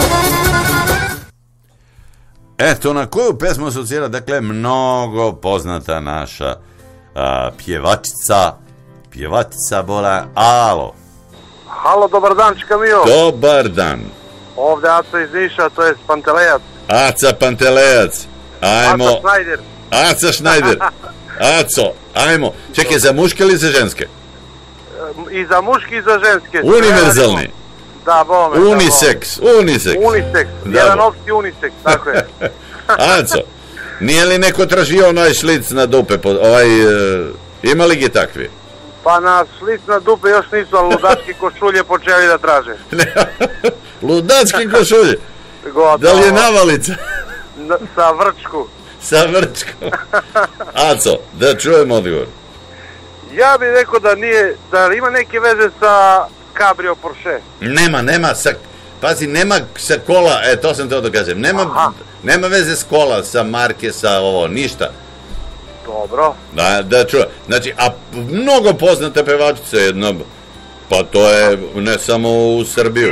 Eto, na koju pesmu asocira, dakle, mnogo poznata naša a, pjevačica, pjevačica Bola. Alo. Halo, dobar dan, Čika Mio. Dobar dan. Ovde Aca iz Niša, to je Pantelejac. Aca Pantelejac. Ajmo. Aca Šnajder. Aca Šnajder. Aco, ajmo. Čekaj, za muške ili za ženske? I za muški i za ženske. Univerzalni. Da, bome. Unisex, unisex. Unisex, jedan opski unisex, tako je. Aco, nije li neko tražio onaj šlic na dupe? Ovaj, ima li gi takvi? Pa na šlic na dupe još nisu, ali ludački košulje počeli da traže. Ludački košulje? Gotovo. Da li je navalica? Sa vrčku. Sa vrčku. Aco, da čujem odgovor. Ja bih rekao da nije, da ima neke veze sa Cabrio Porsche. Nema, nema, sa, pazi, nema sa kola, e, to sam teo da kažem, nema, nema veze s kola, sa marke, sa ovo, ništa. Dobro. Da, da čujem, znači, a mnogo poznata pevačica jedna, pa to je ne samo u Srbiju.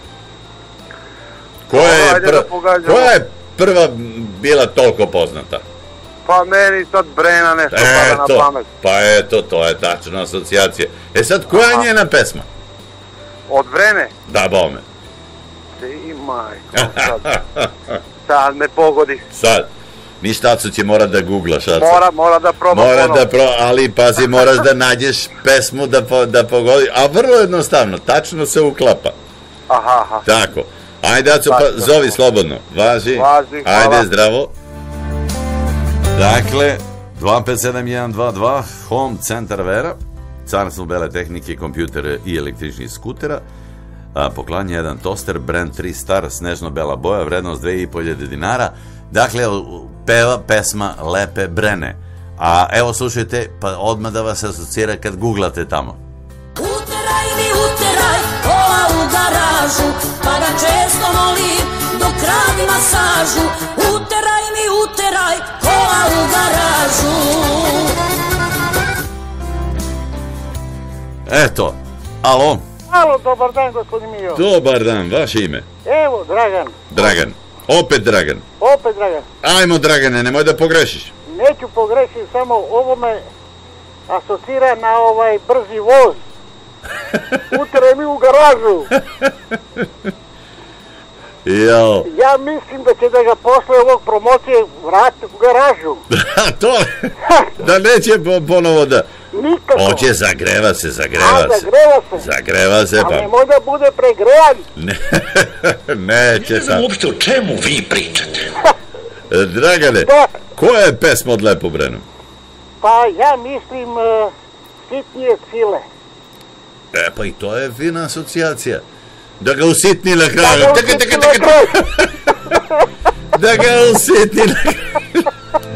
Koja je, pr, koja je prva bila toliko poznata? Pa meni sad Brena nešto pada na pamet. Pa eto, to je tačna asocijacija. E sad, koja je njena pesma? Od Vrene? Da, bome. Ti majko, sad. Sad me pogodi. Sad. Ništa, Aco će mora da googlaš, Aco. Mora, mora da proba Mora ponovo. da pro, ali pazi, moraš da nađeš pesmu da, po, da pogodi. A vrlo jednostavno, tačno se uklapa. Aha, aha. Tako. Ajde, Aco, pa zovi slobodno. Važi. Važi, hvala. Ajde, zdravo. Dakle, dva pet sedam jedan dva dva, Home Centar Vera, carstvo bele tehnike, kompjutere i električnih skutera, a, poklanja jedan toster, brand tri star, snežno-bela boja, vrednost dve i po hiljade dinara. Dakle, peva pesma Lepe Brene. A evo, slušajte, pa odmah da vas asocira kad googlate tamo. Uteraj mi, uteraj, kola u garažu, pa ga često molim dok radi masažu. Uteraj mi, uteraj, kola u garažu. Eto, alo? Alo, dobar dan, gospodin Mio. Dobar dan, vaše ime? Evo, Dragan. Dragan. Opet Dragan. Opet Dragan. Ajmo, Dragane, nemoj da pogrešiš. Neću pogrešiti, samo ovo me asocira na ovaj brzi voz. Uteraj mi u garažu. Jao. Ja mislim da će da ga posle ovog promocije vratiti u garažu. To, da neće ponovo da... Nikako. Hoće, zagreva se, zagreva A, se. zagreva se. Zagreva se, pa... A nemoj da bude pregrejan. Ne, neće sad. Uopšte o čemu vi pričate? Dragane, Da. koja je pesma od Lepobrena? Pa ja mislim uh, sitnije cile. E, pa i to je fina asocijacija. Da ga usitni na kraju. Da ga Taka, usitni taka, na taka. kraju. Da ga usitni na kraju.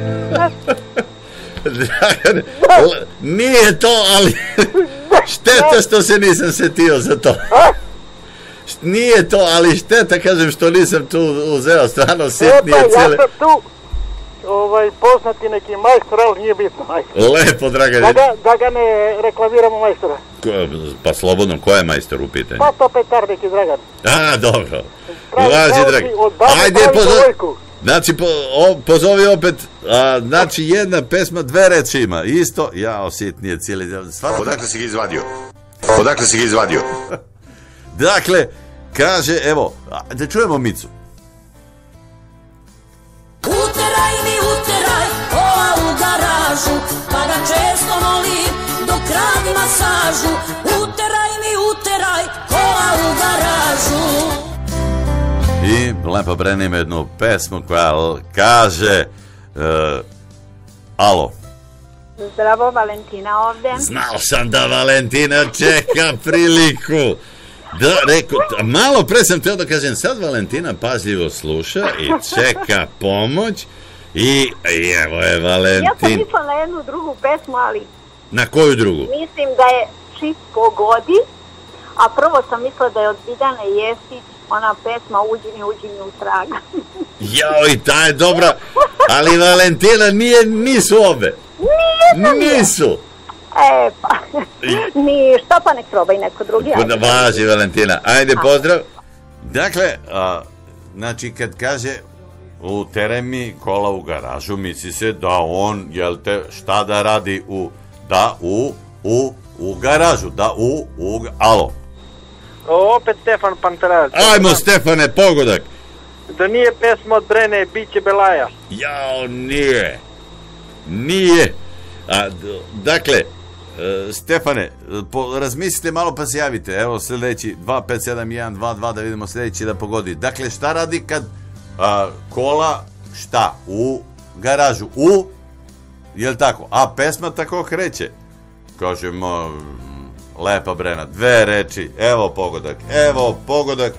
Dragane, l- nije to, ali šteta što se nisam setio za to. Nije to, ali šteta, kažem, što nisam tu uzeo stvarno sitnije Eto, ja cijele. sam tu ovaj, poznati neki majstor, ali nije bitno. Majstor. Lepo, Dragane. Da ga, da ga ne reklamiramo majstora. Ko- Pa slobodno, ko je majstor u pitanju? Pa to petar neki Dragan. A, dobro. Pravi Važi, pravosti, Dragan. od babe Ajde, pravi pozovi. devojku. Znači, po, o, pozovi opet, a, znači jedna pesma, dve reči ima, isto, jao, sitnije cijeli, stvarno. Odakle si ga izvadio? Odakle si ga izvadio? Dakle, kaže, evo, a, da čujemo Micu. Uteraj mi, uteraj, kola u garažu, pa ga često molim dok radi masažu. Uteraj mi, uteraj, kola u garažu. I Lepa Brena ima jednu pesmu koja l- kaže, e, alo. Zdravo, Valentina ovde. Znao sam da Valentina čeka priliku. Da, rekao, malo pre sam teo da kažem, sad Valentina pažljivo sluša i čeka pomoć i, i evo je Ja sam Valentin. mislila na jednu drugu pesmu, ali Na koju drugu? mislim da je Čip pogodi, a prvo sam mislila da je od Biljane Jesić ona pesma Uđi mi, uđi mi u trag. Jao, i ta je dobra, ali Valentina nije, nisu obe. Nije. Nisu. E pa, ništa, pa nek proba i neko drugi. Da važi, Valentina. Ajde, pozdrav. Dakle, a, znači kad kaže uteraj mi kola u garažu, misli se da on, jel te, šta da radi u, da u, u, u garažu, da u, u, alo. O, opet Stefan Panterac. Ajmo, Stefane, pogodak. Da nije pesma od Brene, bit će Belaja. Jao, nije. Nije. A, d- dakle, e, Stefane, po, razmislite malo pa se javite. Evo sljedeći dva pet sedam jedan dva dva da vidimo sljedeći da pogodi. Dakle, šta radi kad a, kola, šta? U garažu. U, jel tako? A pesma tako kreće. Kažemo, Lepa Brena, dve reči, evo pogodak, evo pogodak.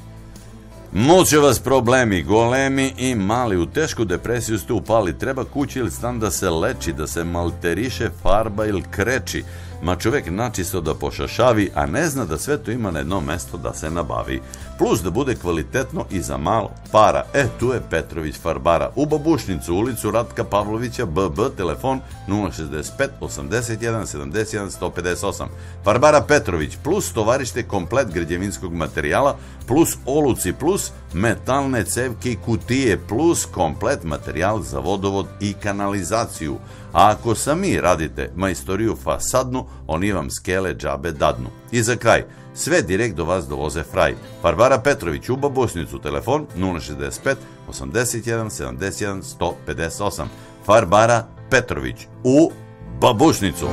Muče vas problemi, golemi i mali, u tešku depresiju ste upali, treba kući ili stan da se leči, da se malteriše, farba ili kreči. Ma čovjek načisto da pošašavi, a ne zna da sve to ima na jedno mesto da se nabavi. Plus da bude kvalitetno i za malo para. E, tu je Petrović Farbara. U Babušnicu, ulicu Ratka Pavlovića, B B, telefon nula šezdeset pet osamdeset jedan sedamdeset jedan sto pedeset osam. Farbara Petrović, plus tovarište komplet građevinskog materijala, plus oluci, plus metalne cevke i kutije, plus komplet materijal za vodovod i kanalizaciju. A ako sami radite majstoriju fasadnu, oni vam skele džabe dadnu. I za kraj, sve direkt do vas dovoze fraj. Farbara Petrović u Babusnicu, telefon nula šezdeset pet osamdeset jedan sedamdeset jedan sto pedeset osam. Farbara Petrović u Babusnicu.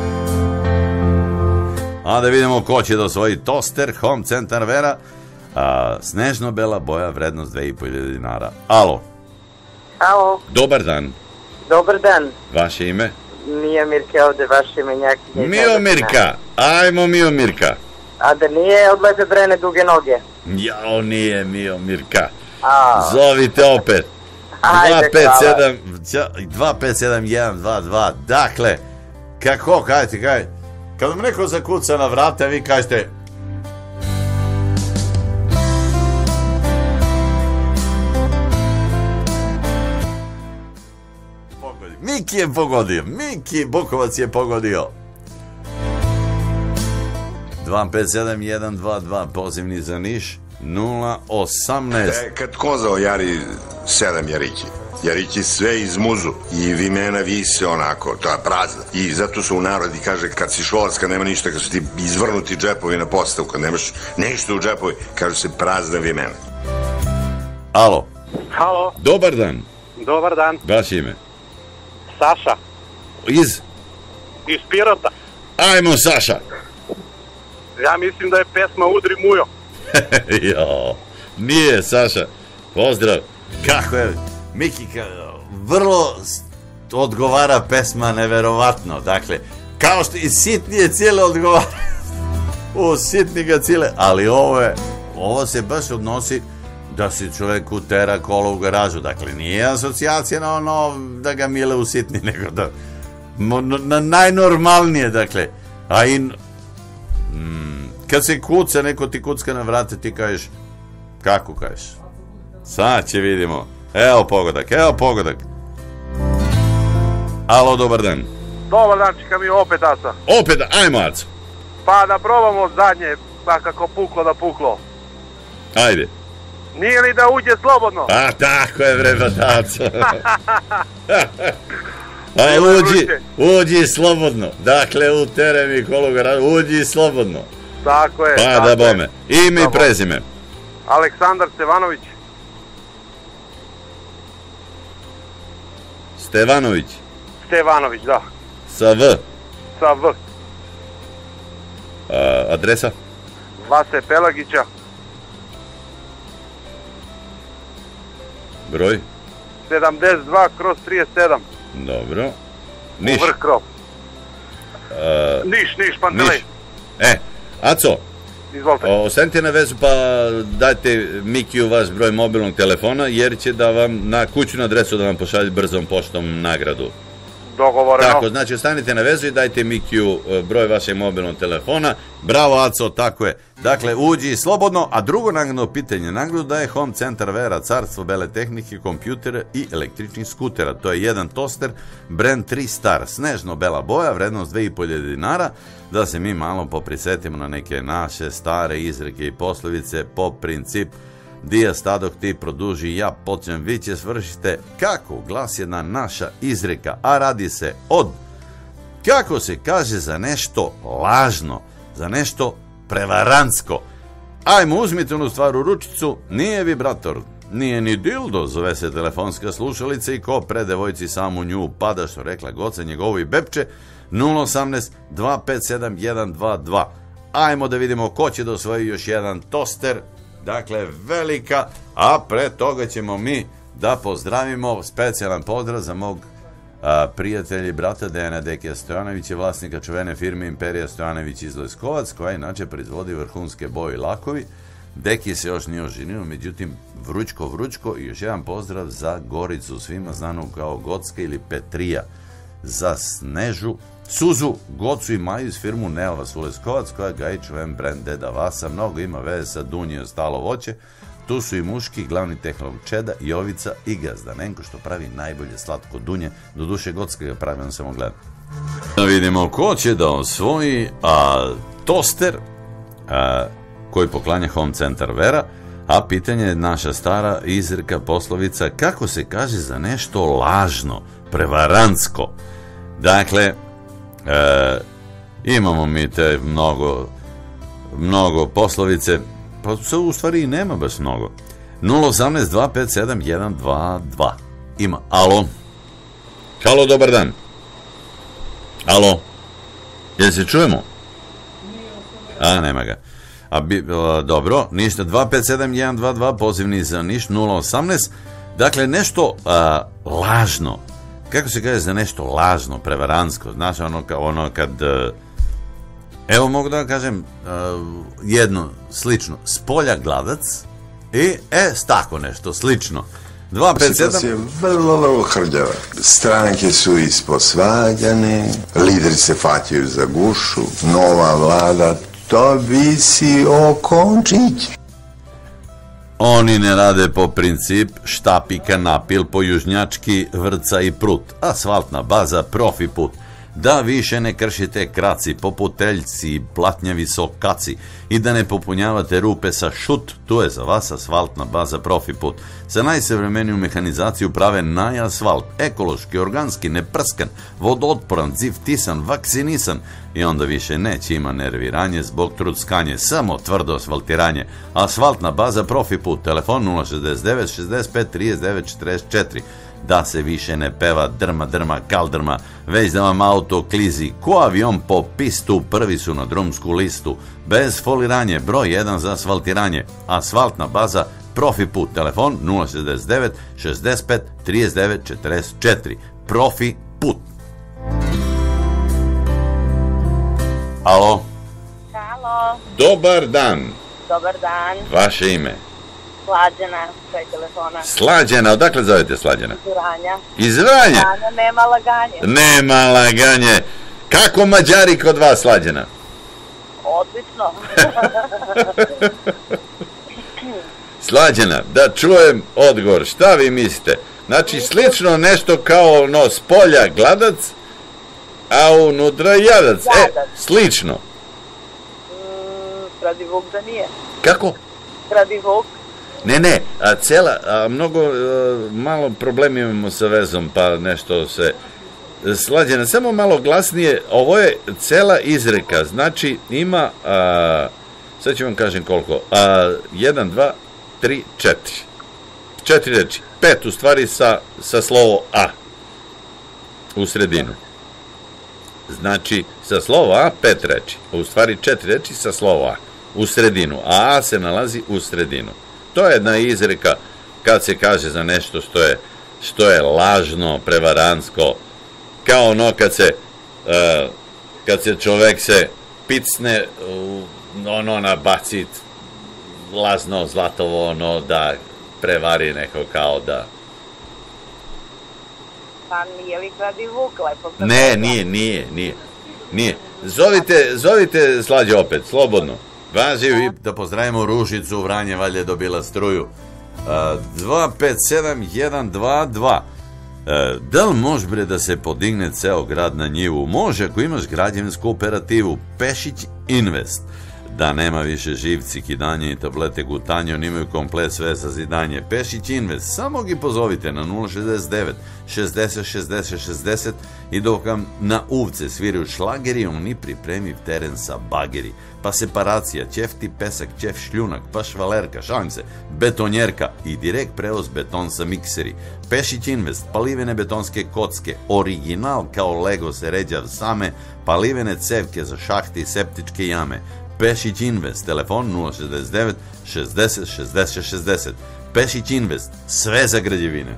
A da vidimo ko će da osvoji toster, Home Centar Vera, a, snežno-bela boja, vrednost dve i po hiljade dinara. Alo. Alo, Dobar dan. dobar dan. Vaše ime? Mija Mirka ovde, vaš imenjak. Miomirka. Ajmo Miomirka. A da nije od Lepe Brene duge noge? Jao, nije Miomirka. A. Zovite opet. Ajde, dva pet sedam jedan dva dva. Dakle, kako, kajte, kajte. Kad vam neko zakuca na vrata, vi kažete... Miki je pogodio, Miki Bukovac je pogodio. dva pet sedam jedan dva dva, pozivni za Niš nula osamnaest. E, kad koza ojari sedam jarići, jarići sve izmuzu i vimena vise onako, to je prazna. I zato se u narodi kaže, kad si šolac, kad nema ništa, kad su ti izvrnuti džepovi na postavu, kad nemaš ništa u džepovi, kaže se prazna vimena. Alo. Halo. Dobar dan. Dobar dan. Vaše ime? Saša. Iz? Iz Pirota. Ajmo, Saša. Ja mislim da je pesma Udri Mujo. Jo, nije, Saša. Pozdrav. Kako je? Miki, vrlo odgovara pesma neverovatno. Dakle, kao što i sitnije cijele odgovara. U sitni ga cijele. Ali ovo je, ovo se baš odnosi da si čovjek utera kolo u garažu. Dakle, nije asocijacija na ono da ga mile usitni, nego da na najnormalnije, dakle. A i mm, kad se kuca, neko ti kucka na vrate, ti kažeš, kako kažeš? Sad će vidimo. Evo pogodak, evo pogodak. Alo, dobar dan. Dobar dan, čeka mi opet Aca. Opet, ajmo, Aco. Pa da probamo zadnje, pa kako puklo da puklo. Ajde. Nije li da uđe slobodno? A tako je, bre, bataco. A uđi, uđi slobodno. Dakle, u teremi kologa, uđi slobodno. Tako je. Pa tako da bome. Ime i prezime. Aleksandar Stevanović. Stevanović. Stevanović, da. Sa V. Sa V. A, adresa? Vase Pelagića. Broj? sedamdeset dva kroz trideset sedam. Dobro. Niš? Vrh krov. A, Niš, Niš, Pantelej. Niš. E, Aco. Izvolite. Ostanite na vezu pa dajte Mikiju vaš broj mobilnog telefona jer će da vam na kućnu adresu da vam pošalje brzom poštom nagradu. Dogovoreno. Tako, znači ostanite na vezu i dajte Mikiju broj vašeg mobilnog telefona. Bravo, Aco, tako je. Dakle, uđi slobodno, a drugo nagradno pitanje. Nagradu daje Home Centar Vera, carstvo bele tehnike, kompjutera i električnih skutera. To je jedan toster, brand tri star, snežno bela boja, vrednost dve i po hiljade dinara. Da se mi malo poprisetimo na neke naše stare izreke i poslovice po princip Dija stadok ti produži, ja počnem, vi će svršite. Kako glasi jedna naša izreka, a radi se od, kako se kaže za nešto lažno, za nešto prevarantsko. Ajmo, uzmite onu stvar u ručicu, nije vibrator, nije ni dildo, zove se telefonska slušalica i ko pre devojci samu nju pada, što rekla Goca, njegovi bepče, nula osamnaest dva pet sedam jedan dva dva. Ajmo da vidimo ko će da osvoji još jedan toster. Dakle, velika, a pre toga ćemo mi da pozdravimo specijalan pozdrav za mog a, prijatelja i brata Dejana Dekija Stojanovića, vlasnika čuvene firme Imperija Stojanović iz Leskovac, koja inače proizvodi vrhunske boje i lakovi. Deki se još nije oženio, međutim, vrućko, vrućko i još jedan pozdrav za Goricu, svima znanu kao Gocka ili Petrija, za Snežu, Suzu, Gocu i Maju iz firmu Nelvas u Leskovac, koja gaji čuven brand Deda Vasa, mnogo ima veze sa Dunje i ostalo voće. Tu su i muški, glavni tehnolog Čeda, Jovica i Gazda Nenko, što pravi najbolje slatko dunje, do duše Gocka ga pravi, on samo gleda. Da vidimo ko će da osvoji a, toster a, koji poklanja Home Centar Vera, a pitanje je naša stara izreka, poslovica, kako se kaže za nešto lažno, prevarantsko. Dakle, E, imamo mi te mnogo mnogo poslovice, pa se u stvari i nema baš mnogo. Nula osamnaest dva pet sedam jedan dva dva. Ima, alo. Halo, dobar dan. Alo. Jel se čujemo? A, nema ga. A, bi, a, dobro, ništa, dva pet sedam jedan dva dva, pozivni za Niš, nula osamnaest. Dakle, nešto a, lažno. Kako se kaže za nešto lažno, prevarantsko, znaš, ono, ono kad, evo mogu da vam kažem jedno slično, spolja gladac i, e, tako nešto, slično. dva pet sedam Situacija je vrlo, vrlo hrđava. Stranke su isposvađane, lideri se fatjaju za gušu, nova vlada, to visi o končić. Oni ne rade po princip štapika napil po južnjački vrca i prut. Asfaltna baza, profi put. da više ne kršite kraci, poputeljci, platnjavi sokaci i da ne popunjavate rupe sa šut, tu je za vas asfaltna baza Profiput. Sa najsavremeniju mehanizaciju prave najasfalt, ekološki, organski, neprskan, vodootporan, zivtisan, vaksinisan i onda više neće ima nerviranje zbog truckanje, samo tvrdo asfaltiranje. Asfaltna baza Profiput, telefon nula šezdeset devet šezdeset pet trideset devet četrdeset četiri. Da se više ne peva drma, drma, kaldrma, već da vam auto klizi ko avion po pistu, prvi su na drumsku listu. Bez foliranje, broj jedan za asfaltiranje. Asfaltna baza Profiput, telefon nula šezdeset devet šezdeset pet trideset devet četrdeset četiri. Profiput. Alo? Halo, Dobar dan. dobar dan, Vaše ime? Slađana, kraj telefona. Slađana, odakle zovete Slađana? Iz Vranja. Iz Vranja? Vranja, nema laganje. Nema laganje. Kako Mađari kod vas, Slađana? Odlično. Slađana, da čujem odgovor, šta vi mislite? Znači, slično nešto kao ono s polja gladac, a unutra jadac. E, Jadac. slično. Mm, Stradivuk da nije. Kako? Stradivuk. Ne, ne, a cela, a mnogo, a, malo problem imamo sa vezom, pa nešto se... Slađana, samo malo glasnije, ovo je cela izreka, znači ima, a, sad ću vam kažem koliko, a, jedan, dva, tri, četiri. Četiri reči, pet u stvari sa, sa slovo A u sredinu. Znači, sa slovo A pet reči, a u stvari četiri reči sa slovo A u sredinu, a A se nalazi u sredinu. To je jedna izreka kad se kaže za nešto što je, što je lažno, prevaransko, kao ono kad se, uh, kad se čovek se picne, uh, ono nabacit lazno, zlatovo, ono da prevari neko kao da... Pa nije li Stradivuk, lepo sam Ne, rekla. nije, nije, nije, nije. Zovite, zovite Slađe opet, slobodno. Važi i da pozdravimo Ružicu, Vranje, valjda je dobila struju. dva pet sedam jedan dva dva. Da li može bre da se podigne ceo grad na njivu? Može ako imaš građevinsku operativu. Pešić Invest. Da nema više živci, kidanje i tablete gutanje, oni imaju komplet sve za zidanje. Pešić Invest, samo gi pozovite na nula šezdeset devet šezdeset šezdeset šezdeset i dok vam na uvce sviraju šlageri, oni pripremi teren sa bageri. Pa separacija, ćefti, pesak, ćef, šljunak, pa švalerka, šalim se, betonjerka i direkt prevoz beton sa mikseri. Pešić Invest, palivene betonske kocke, original kao Lego se ređav same, palivene cevke za šahte i septičke jame. Pešić Invest, telefon nula šezdeset devet šezdeset šezdeset šezdeset. Pešić Invest, sve za građevine.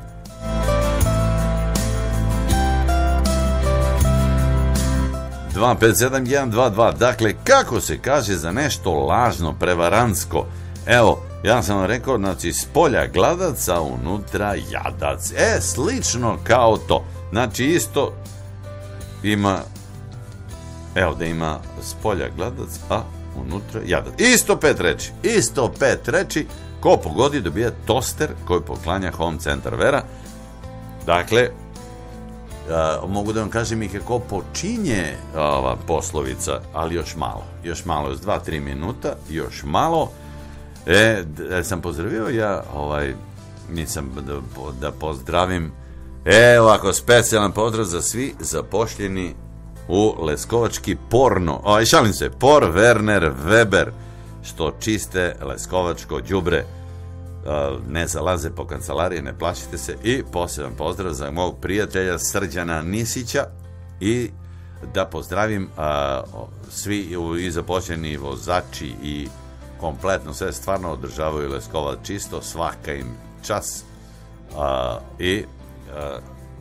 dva pet sedam jedan dva dva. Dakle, kako se kaže za nešto lažno, prevarantsko? Evo, ja sam vam rekao, znači, s polja gladac, a unutra jadac. E, slično kao to. Znači, isto ima, evo da ima s polja gladac, a unutra jadac. Isto pet reči. Isto pet reči. Ko pogodi dobija toster koji poklanja Home Centar Vera. Dakle, Uh, mogu da vam kažem i kako počinje ova poslovica, ali još malo, još malo, još dva tri minuta, još malo. E, da sam pozdravio ja, ovaj, nisam da, da pozdravim, e, ovako, specijalan pozdrav za svi zapošljeni u leskovački porno, ovaj, šalim se, Por Werner Weber, što čiste leskovačko đubre, ne zalaze po kancelarije, ne plašite se. I poseban pozdrav za mog prijatelja Srđana Nisića i da pozdravim a, svi i zaposleni vozači i kompletno sve stvarno održavaju Leskovac čisto, svaka im čas a, i a,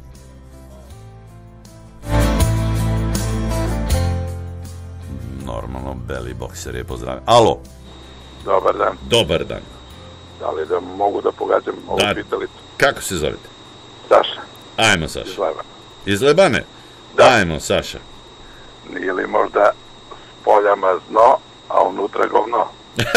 normalno Beli Bokser je pozdravim. Alo. Dobar dan. Dobar dan. Da li da mogu da pogađam ovu da. pitalicu? Kako se zovete? Saša. Ajmo, Saša. Iz Lebane. Iz Lebane? Da. Ajmo, Saša. Nije li možda s poljama zno, a unutra govno?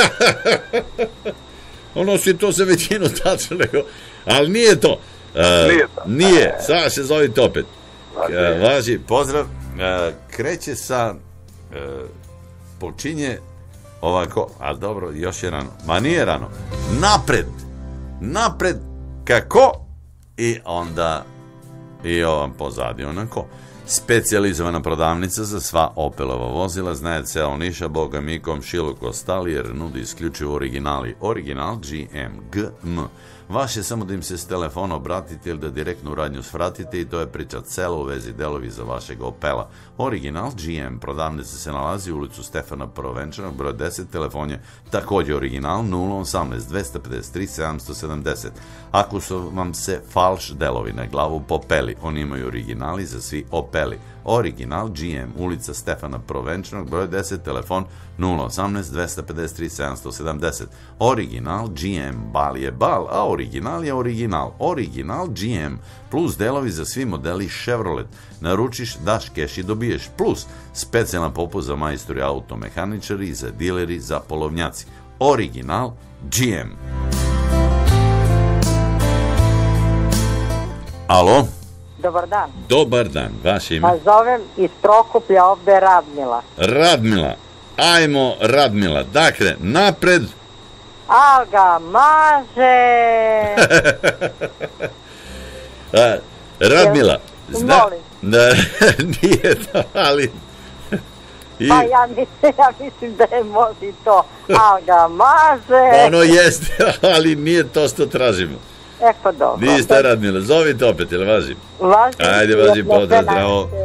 Ono si to za većinu tačno nego, ali nije to. Uh, nije to. Nije. Saša, zovite opet. Važi, pozdrav. Kreće sa, počinje ovako, ali dobro, još je rano. Ma nije rano. Napred. Napred kako? I onda i ovam pozadi onako. Specijalizovana prodavnica za sva Opelova vozila, znaje ceo Niša, boga mi komšiluk ostali, jer nudi isključivo originali. Original G M, G M. Vaše samo da im se s telefona obratite ili da direktno u radnju svratite i to je priča celo u vezi delovi za vašeg Opela. Original G M, prodavnica se nalazi u ulicu Stefana Prvenčanog, broj deset, telefon je također original nula osamnaest dvesta pedeset tri sedamsto sedamdeset. Ako su vam se falš delovi na glavu popeli, oni imaju originali za svi Opeli. Original G M, ulica Stefana Prvenčanog, broj deset, telefon nula osamnaest dvesta pedeset tri sedamsto sedamdeset. Original G M, bal je bal, a original je original. Original G M, plus delovi za svi modeli Chevrolet. Naručiš, daš keš i dobiješ. Plus specijalna popust za majstori automehaničari, za dileri, za polovnjaci. Original G M. Alo? Dobar dan. Dobar dan, vaše ime? Pa zovem iz Prokuplja, ovde Radmila. Radmila, ajmo Radmila. Dakle, napred. Al ga maže. A, Radmila, zna, Molim. da, nije to, ali... I, Pa ja mislim, ja mislim da je možda to. Al ga maže. ono jeste, ali nije to što tražimo. Eko dobro. Niste Radmila, zovite opet, jel važi? Važi. Ajde, važi, pozdrav, zdravo. Uh,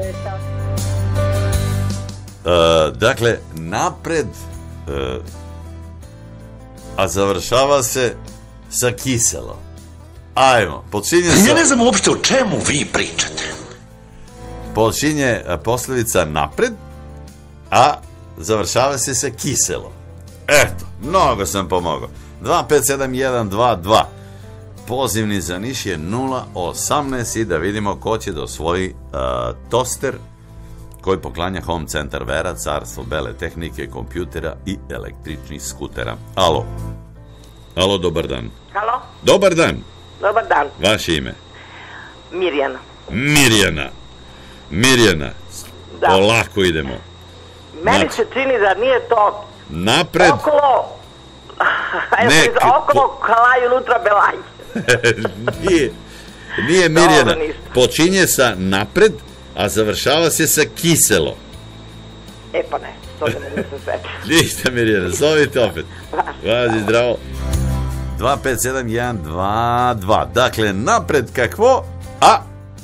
dakle, napred, uh, a završava se sa kiselo. Ajmo, počinje sa... Ja ne znam uopšte o čemu vi pričate. Počinje poslovica napred, a završava se sa kiselo. Eto, mnogo sam pomogao. dva pet sedam jedan dva dva. Pozivni za Niš je nula osamnaest i da vidimo ko će da osvoji uh, toster koji poklanja Home Centar Vera, carstvo bele tehnike, kompjutera i električnih skutera. Alo. Alo, dobar dan. Halo? Dobar dan. Dobar dan. Vaše ime? Mirjana. Mirjana. Mirjana. Da. Polako idemo. Meni Znači, se čini da nije to napred. okolo... Ne, Evo, okolo kalaju unutra belaj. nije, nije Mirjana. Dobro, ništa. Počinje sa napred, a završava se sa kiselo. E pa ne, to ne mogu se sveći. Ništa Mirjana, zovite opet. Važi, zdravo. dva pet sedam jedan dva dva. Dakle, napred kakvo, a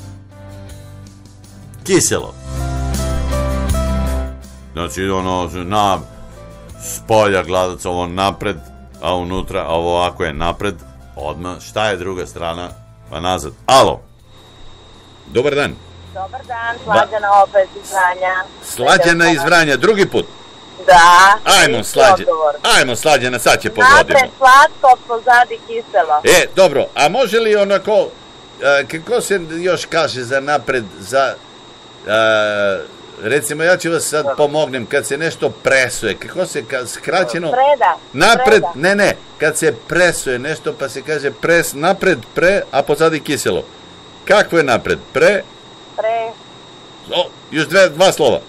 kiselo. Znači, ono, na spolja gladac ovo napred, a unutra, a ovo ako je napred, odmah, šta je druga strana, pa nazad. Alo. Dobar dan. Dobar dan, Slađana opet iz Vranja. Slađana iz Vranja, drugi put. Da. Ajmo, Slađana. Ajmo, Slađana, sad će pogodimo. Napred slatko, pozadi kiselo. E, dobro, a može li onako, a, kako se još kaže za napred, za, a, recimo ja ću vas sad pomognem, kad se nešto presuje, kako se kad, skraćeno... Preda. Napred, preda. ne, ne, kad se presuje nešto pa se kaže pres, napred, pre, a pozadi kiselo. Kako je napred? Pre... Pre. O, još dve, dva slova.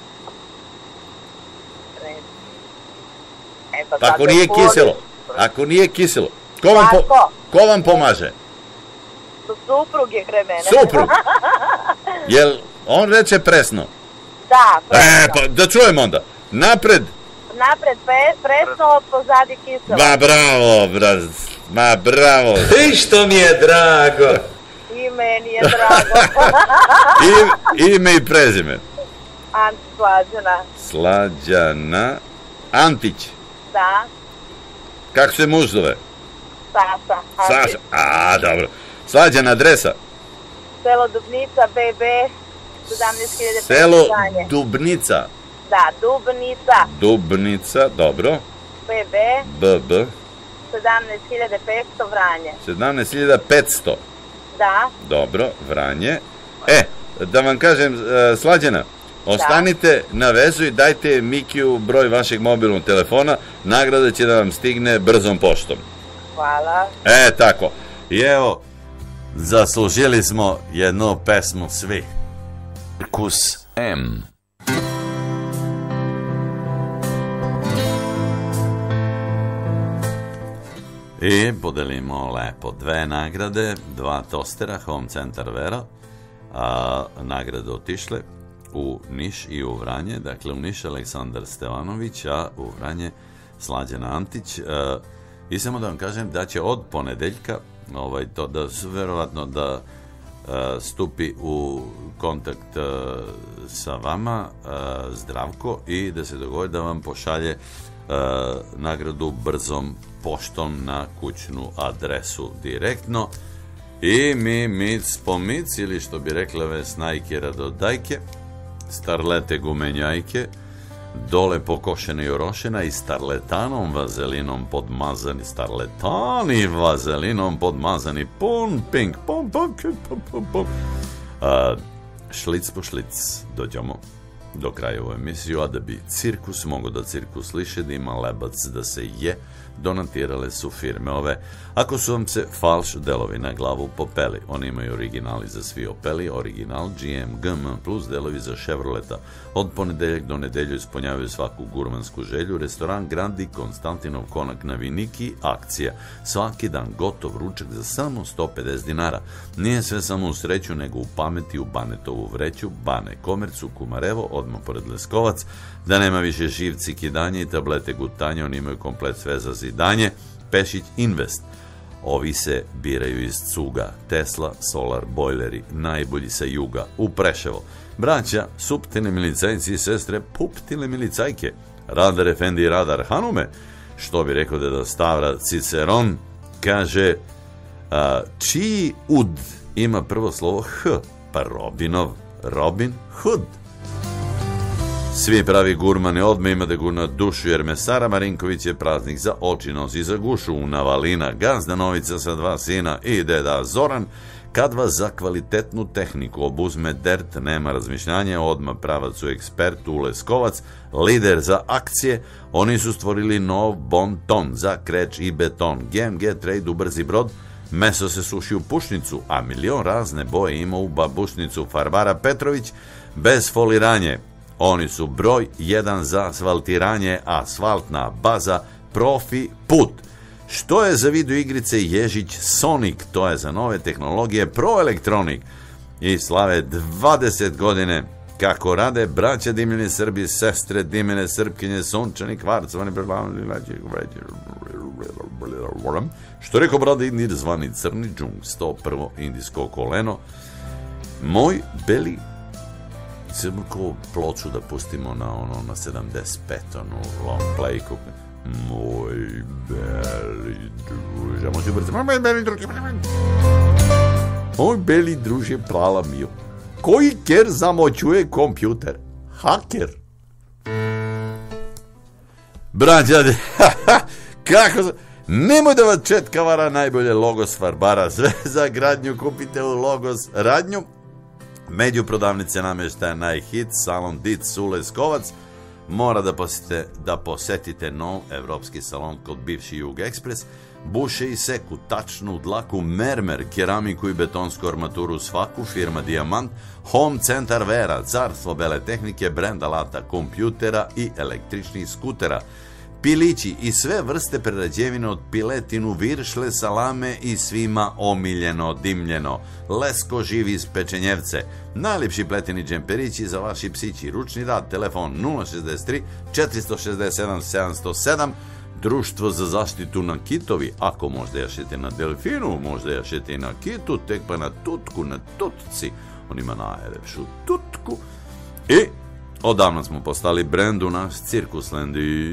Pre. E, pa Pa ako sad nije poli- kiselo, ako nije kiselo, ko vam, po, Slatko. ko vam pomaže? Suprug je kre mene. Suprug. Jel on reče presno? Da, presno. E, pa da čujem onda. Napred. Napred pre, presno, pozadi kiselo. Ma bravo, braz. Ma bravo. I što mi je drago. I meni je drago. I, ime i prezime. Anti Slađana. Slađana Antić. Da. Kako se muž zove? Saša. Saša. A, dobro. Slađana adresa. Selo Dubnica, B B, sedamnaest hiljada Selo Dubnica. Da, Dubnica. Dubnica, dobro. B B, B B. sedamnaest hiljada petsto Vranje. sedamnaest hiljada petsto. Da. Dobro, Vranje. E, da vam kažem, uh, Slađana, ostanite na vezu i dajte Mikiju broj vašeg mobilnog telefona, nagrada će da vam stigne brzom poštom. Hvala. E, tako. I evo, zaslužili smo jednu pesmu svi. Cirkus M. I podelimo lepo dve nagrade, dva tostera, Home Centar Vera, a nagrade otišle u Niš i u Vranje, dakle u Niš Aleksandar Stevanović, a u Vranje Slađana Antić. E, I samo da vam kažem da će od ponedeljka ovaj, to da verovatno da e, stupi u kontakt e, sa vama e, Zdravko i da se dogodi da vam pošalje e, nagradu brzom poštom na kućnu adresu direktno. I mi mic po mic, ili što bi rekla Vesnajke Radodajke, starlete gumenjajke, dole pokošena i orošena i starletanom vazelinom podmazani, starletani vazelinom podmazani, pun pink, pum, pum, pum, pum, pum. A, šlic po šlic dođemo do kraja ovu emisiju, a da bi cirkus mogo da cirkus liše, da ima lebac da se je, donatirale su firme ove. Ako su vam se falš delovi na glavu popeli, oni imaju originali za svi opeli, original G M, G M plus delovi za Chevroleta. Od ponedeljak do nedelju ispunjavaju svaku gurmansku želju. Restoran Grandi Konstantinov konak na Viniki, akcija. Svaki dan gotov ručak za samo sto pedeset dinara. Nije sve samo u sreću, nego u pameti, u Banetovu vreću, Bane Komercu, Kumarevo, odmah pored Leskovac. Da nema više živci, kidanje i tablete gutanje, oni imaju komplet sve za zidanje. Pešić Invest. Ovi se biraju iz cuga. Tesla, Solar, bojleri, najbolji sa juga. U Preševo. Braća, suptine milicajci i sestre, puptile milicajke. Radar Efendi i Radar Hanume. Što bi rekao da Stavra Ciceron kaže, a, čiji ud ima prvo slovo H? Pa Robinov. Robin Hood. Svi pravi gurmani odme ima da gurna dušu, jer Mesara Marinković je praznik za oči, nosi za gušu. Navalina, gazda Novica sa dva sina i deda Zoran, kad vas za kvalitetnu tehniku obuzme dert, nema razmišljanja, odmah pravac u ekspertu u Leskovac, lider za akcije. Oni su stvorili nov bon ton za kreč i beton. G M G Trade u brzi brod, meso se suši u pušnicu, a milion razne boje ima u babušnicu. Farbara Petrović, bez foliranje. Oni su broj jedan za asfaltiranje, asfaltna baza, profi put. Što je za video igrice Ježić Sonic, to je za nove tehnologije Pro Electronic. I slave dvadeset godine kako rade braća Dimljeni Srbi, sestre Dimljene Srpkinje, Sunčani Kvarc, što rekao brada Indir, zvani Crni džung, sto prvo indijsko koleno. Moj beli, samo ko ploču da pustimo na ono na sedamdeset pet, ono long play, moj beli druže, moći brzo, moj beli druže, moj beli druže prala mio, koji ker zamoćuje kompjuter? Haker. Braća, kako, nemoj da vas četka vara, najbolje Logos Farbara, sve za gradnju kupite u Logos radnju. Među prodavnice namještaja najhit, salon Dic u Leskovac. Mora da posetite, da posetite nov evropski salon kod bivši Jug Ekspres. Buše i seku, tačnu dlaku, mermer, keramiku i betonsku armaturu, svaku, firma Dijamant, Home Centar Vera, carstvo bele tehnike, brend alata, kompjutera i električnih skutera. Pilići i sve vrste prerađevine od piletinu, viršle, salame i svima omiljeno dimljeno. Lesko živi iz Pečenjevce. Najljepši pleteni džemperići za vaši psići. Ručni rad, telefon nula šezdeset tri četiri šezdeset sedam sedamsto sedam. Društvo za zaštitu na kitovi. Ako možda jašete na delfinu, možda jašete i na kitu, tek pa na tutku, na tutci. On ima najlepšu tutku. I odavno smo postali brend u naš Cirkusland i...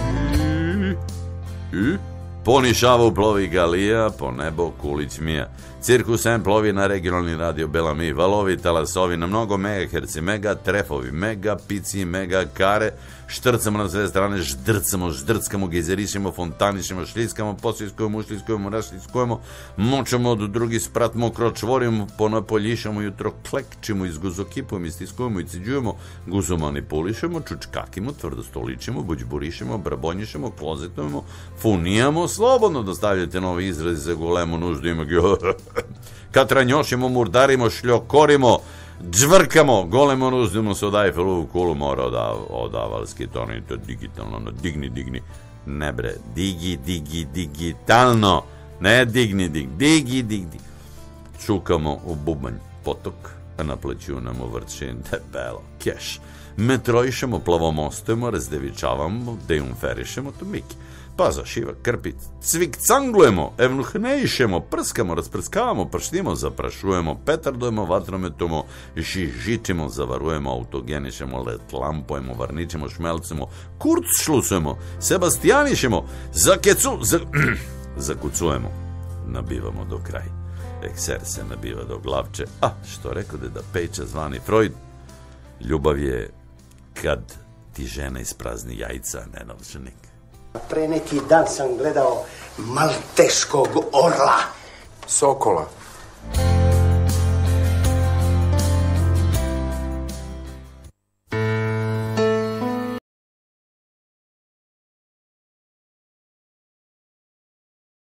I... Po Nišavu plovi Galija, po nebo Kulić Mija. Cirkus M plovi na regionalni radio Bela Mi, valovi, talasovi na mnogo megaherci, mega trefovi, mega pici, mega kare, štrcamo na sve strane, ždrcamo, ždrckamo, gejzerišemo, fontanišemo, šliskamo, posliskujemo, ušliskujemo, rašliskujemo, močemo od drugi sprat, mokro čvorimo, ponapoljišemo, jutro klekčimo, izguzokipujemo, istiskujemo i ciđujemo, guzo manipulišemo, čučkakimo, tvrdo stoličimo, buđburišemo, brabonjišemo, klozetujemo, funijamo, slobodno dostavljate novi izrazi za golemu nuždu ima. Katranjošimo, murdarimo, šljokorimo, džvrkamo, golemo uzdimo se od Eiffelovu kulu, mora odav, odavalski ton, to digitalno, no, digni, digni, ne bre, digi, digi, digitalno, ne digni, dig, digi, digi, čukamo u bubanj potok, a na pleću nam uvrči debelo, keš, metroišemo, plavomostujemo, razdevičavamo, dejumferišemo to miki. Pa za šiva krpic, cvik canglujemo, evnuhnejšemo, prskamo, razprskavamo, prštimo, zaprašujemo, petardujemo, vatrometujemo, žižitimo, zavarujemo, autogenišemo, letlampujemo, varničemo, šmelcemo, kurcšlusujemo, sebastijanišemo, zakecu, za, zakucujemo, nabivamo do kraj. Ekser se nabiva do glavče, a što rekao da Pejča zvani Freud, ljubav je kad ti žena isprazni jajca, ne novčanik. Pre neki dan sam gledao malteškog orla. Sokola.